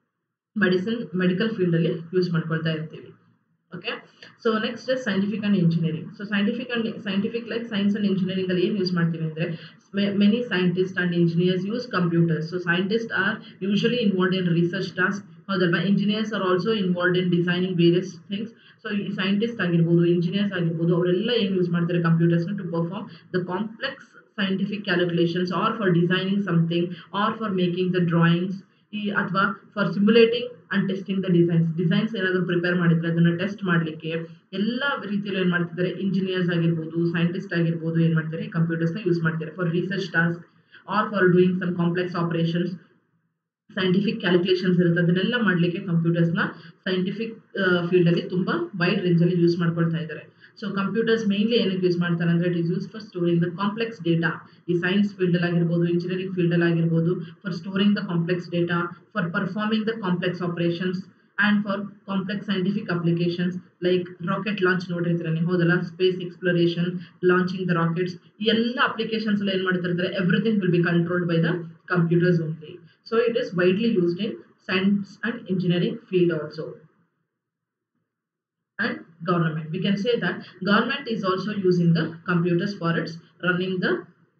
ಮೆಡಿಕಲ್ ಫೀಲ್ಡ್ ಅಲ್ಲಿ ಯೂಸ್ ಮಾಡ್ಕೊಳ್ತಾ ಇರ್ತೀವಿ. Okay, so next is scientific and engineering. So scientific like science and engineering ಅಲ್ಲಿ ಏನು ಯೂಸ್ ಮಾಡ್ತೀವಿ ಅಂದ್ರೆ, many scientists and engineers use computers. So scientists are usually involved in research tasks. ಹೌದಲ್ವಾ, engineers are also involved in designing various things. So ಈ scientist ಆಗಿರ್ಬೋದು, engineers ಆಗಿರ್ಬೋದು, ಅವರೆಲ್ಲ ಏನು ಯೂಸ್ ಮಾಡ್ತಾರೆ, computers to perform the complex scientific calculations, or for designing something, or for making the drawings, ಅಥವಾ for simulating and testing the designs ಏನಾದರೂ prepare ಮಾಡಿದ್ರೆ ಅದನ್ನ ಟೆಸ್ಟ್ ಮಾಡಲಿಕ್ಕೆ ಎಲ್ಲ ರೀತಿಯಲ್ಲಿ ಏನ್ ಮಾಡ್ತಿದ್ದಾರೆ, ಇಂಜಿನಿಯರ್ಸ್ ಆಗಿರ್ಬೋದು, ಸೈಂಟಿಸ್ಟ್ ಆಗಿರ್ಬೋದು, ಏನ್ ಮಾಡ್ತಾರೆ, ಕಂಪ್ಯೂಟರ್ಸ್ ನ ಯೂಸ್ ಮಾಡ್ತಾರೆ for research task or for doing some complex operations. Scientific calculations ಇರುತ್ತೆ, ಅದನ್ನೆಲ್ಲ ಮಾಡಲಿಕ್ಕೆ ಕಂಪ್ಯೂಟರ್ಸ್ ನ ಸೈಂಟಿಫಿಕ್ ಫೀಲ್ಡ್ ಅಲ್ಲಿ ತುಂಬಾ ವೈಡ್ ರೇಂಜ್ ಅಲ್ಲಿ ಯೂಸ್ ಮಾಡ್ಕೊಳ್ತಾ ಇದ್ದಾರೆ. ಸೊ ಕಂಪ್ಯೂಟರ್ಸ್ ಮೇನ್ಲಿ ಏನಕ್ಕೆ ಯೂಸ್ ಮಾಡ್ತಾರೆ ಅಂದ್ರೆ, it is use for storing the complex data. ಈ ಸೈನ್ಸ್ ಫೀಲ್ಡ್ ಅಲ್ಲಿ ಆಗಿರ್ಬೋದು, ಇಂಜಿನಿಯರಿಂಗ್ ಫೀಲ್ಡ್ ಅಲ್ಲಿ ಆಗಿರ್ಬೋದು, for storing the complex data, for performing the complex operations, and for complex scientific applications like rocket launch ನೋಡಿರ್ತೀರ ನೀವು, ಹೌದಲ್ಲ, space exploration, launching the rockets, ಎಲ್ಲ applications ಅಲ್ಲಿ ಏನ್ ಮಾಡ್ತಿರ್ತಾರೆ, everything will be controlled by the computers only. So it is widely used in science and engineering field also. and government. We can say that government is also using the computers for its running the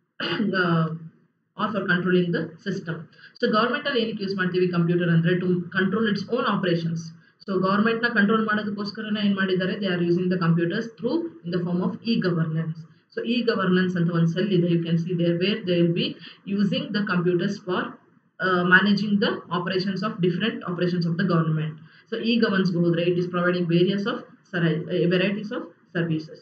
or for controlling the system. So government ಅಲ್ಲಿ ಏನಕ್ಕೆ use ಮಾಡ್ತೀವಿ computer ಅಂದ್ರೆ to control its own operations. So government ನ control ಮಾಡೋದಕ್ಕೋಸ್ಕರನೇ ಏನ್ ಮಾಡಿದ್ದಾರೆ, they are using the computers through in the form of e governance. So e governance ಅಂತ ಒಂದು ಸೆಲ್ ಇದೆ, you can see there where they will be using the computers for managing the operations of different operations of the government. So e-governance go ಹೋದ್ರೆ it is providing varieties of services.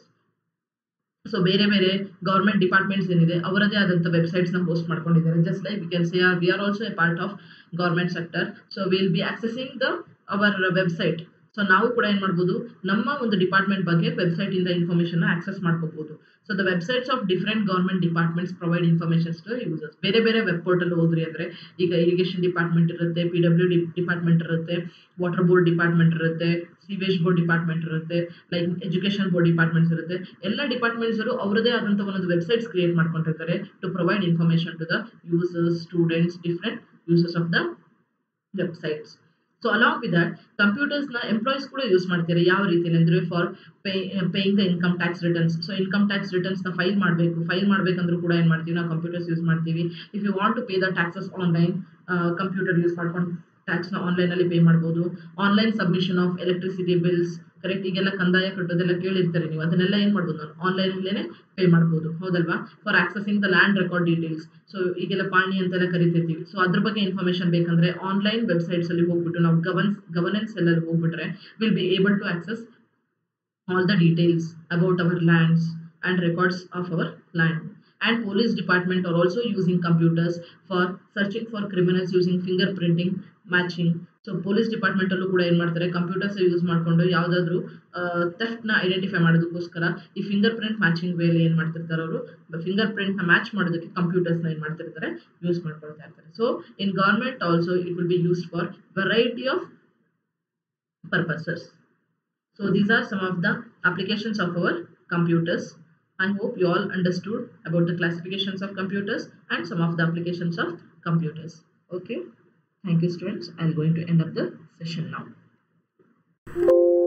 So ಬೇರೆ ಬೇರೆ government departments ಏನಿದೆ ಅವರದೇ ಆದಂಥ ವೆಬ್ಸೈಟ್ಸ್ನ host ಮಾಡ್ಕೊಂಡಿದ್ದಾರೆ. Just like we can say we are also a part of government sector. So will be accessing the our website. So ನಾವು ಕೂಡ ಏನು ಮಾಡ್ಬೋದು, ನಮ್ಮ ಒಂದು ಡಿಪಾರ್ಟ್ಮೆಂಟ್ ಬಗ್ಗೆ ವೆಬ್ಸೈಟ್ ಇಂದ ಇನ್ಫಾರ್ಮೇಷನ್ ಆಕ್ಸೆಸ್ ಮಾಡ್ಕೋಬಹುದು. So the websites of different government departments provide informations to users. ಬೇರೆ ಬೇರೆ ವೆಬ್ ಪೋರ್ಟಲ್ ಹೋದ್ರಿ ಅಂದರೆ ಈಗ ಇರಿಗೇಷನ್ ಡಿಪಾರ್ಟ್ಮೆಂಟ್ ಇರುತ್ತೆ, PWD ಡಿಪಾರ್ಟ್ಮೆಂಟ್ ಇರುತ್ತೆ, ವಾಟರ್ ಬೋರ್ಡ್ ಡಿಪಾರ್ಟ್ಮೆಂಟ್ ಇರುತ್ತೆ, ಸಿವೇಜ್ ಬೋರ್ಡ್ ಡಿಪಾರ್ಟ್ಮೆಂಟ್ ಇರುತ್ತೆ, ಲೈಕ್ ಎಜುಕೇಷನ್ ಬೋರ್ಡ್ ಡಿಪಾರ್ಟ್ಮೆಂಟ್ಸ್ ಇರುತ್ತೆ. ಎಲ್ಲ ಡಿಪಾರ್ಟ್ಮೆಂಟ್ಸ್ ಅವರದೇ ಆದಂಥ ಒಂದು ವೆಬ್ಸೈಟ್ಸ್ ಕ್ರಿಯೇಟ್ ಮಾಡ್ಕೊಂಡಿರ್ತಾರೆ to provide information to the users, students, different users of the websites. So along with that ಕಂಪ್ಯೂಟರ್ಸ್ನ ಎಂಪ್ಲಾಯೀಸ್ ಕೂಡ ಯೂಸ್ ಮಾಡ್ತಾರೆ. ಯಾವ ರೀತಿ ಅಂದರೆ for paying the income tax returns. So income tax ರಿಟರ್ನ್ಸ್ನ ಫೈಲ್ ಮಾಡಬೇಕಂದ್ರೂ ಕೂಡ ಏನು ಮಾಡ್ತೀವಿ, ನಾವು ಕಂಪ್ಯೂಟರ್ಸ್ ಯೂಸ್ ಮಾಡ್ತೀವಿ. If you want to pay the taxes online, computer use ಮಾಡ್ಕೊಂಡು ಟ್ಯಾಕ್ಸ್ನ ಆನ್ಲೈನಲ್ಲಿ ಪೇ ಮಾಡ್ಬೋದು. Online submission of electricity bills, correct, ಈಗೆಲ್ಲ ಕಂದಾಯ ಕಟ್ಟೋದೆಲ್ಲ ಕೇಳಿರ್ತಾರೆ ನೀವು, ಅದನ್ನೆಲ್ಲ ಏನು ಮಾಡ್ಬೋದು, ನಾವು ಆನ್ಲೈನಲ್ಲೇ ಪೇ ಮಾಡ್ಬೋದು, ಹೌದಲ್ವಾ. For accessing the land record details, so ಈಗೆಲ್ಲ ಪಾಣಿ ಅಂತೆಲ್ಲ ಕರಿತಿರ್ತೀವಿ. ಸೊ ಅದ್ರ ಬಗ್ಗೆ ಇನ್ಫಾರ್ಮೇಷನ್ ಬೇಕಂದ್ರೆ ಆನ್ಲೈನ್ ವೆಬ್ಸೈಟ್ಸಲ್ಲಿ ಹೋಗ್ಬಿಟ್ಟು ನಾವು ಗವರ್ನೆನ್ಸ್ ಎಲ್ಲಲ್ಲಿ ಹೋಗ್ಬಿಟ್ರೆ will be able to access all the details about our lands and records of our land. And police department are also using computers for searching for criminals using fingerprinting matching. So police department ಅಲ್ಲೂ ಕೂಡ ಏನು ಮಾಡ್ತಾರೆ, computers use ಮಾಡಿಕೊಂಡು ಯಾವುದಾದ್ರೂ ಥೆಫ್ಟ್ನ identify ಮಾಡೋದಕ್ಕೋಸ್ಕರ ಈ finger print matching ವೇಲಿ ಏನು ಮಾಡ್ತಿರ್ತಾರೆ, ಅವರು ಫಿಂಗರ್ ಪ್ರಿಂಟ್ನ ಮ್ಯಾಚ್ ಮಾಡೋದಕ್ಕೆ ಕಂಪ್ಯೂಟರ್ಸ್ನ ಏನು ಮಾಡ್ತಿರ್ತಾರೆ, ಯೂಸ್ ಮಾಡ್ಕೊಳ್ತಾ ಇರ್ತಾರೆ. So in government also it will be used for variety of purposes. So these are some of the applications of our computers. I hope you all understood about the classifications of computers and some of the applications of computers. Okay. Thank you, students. I'm going to end up the session now.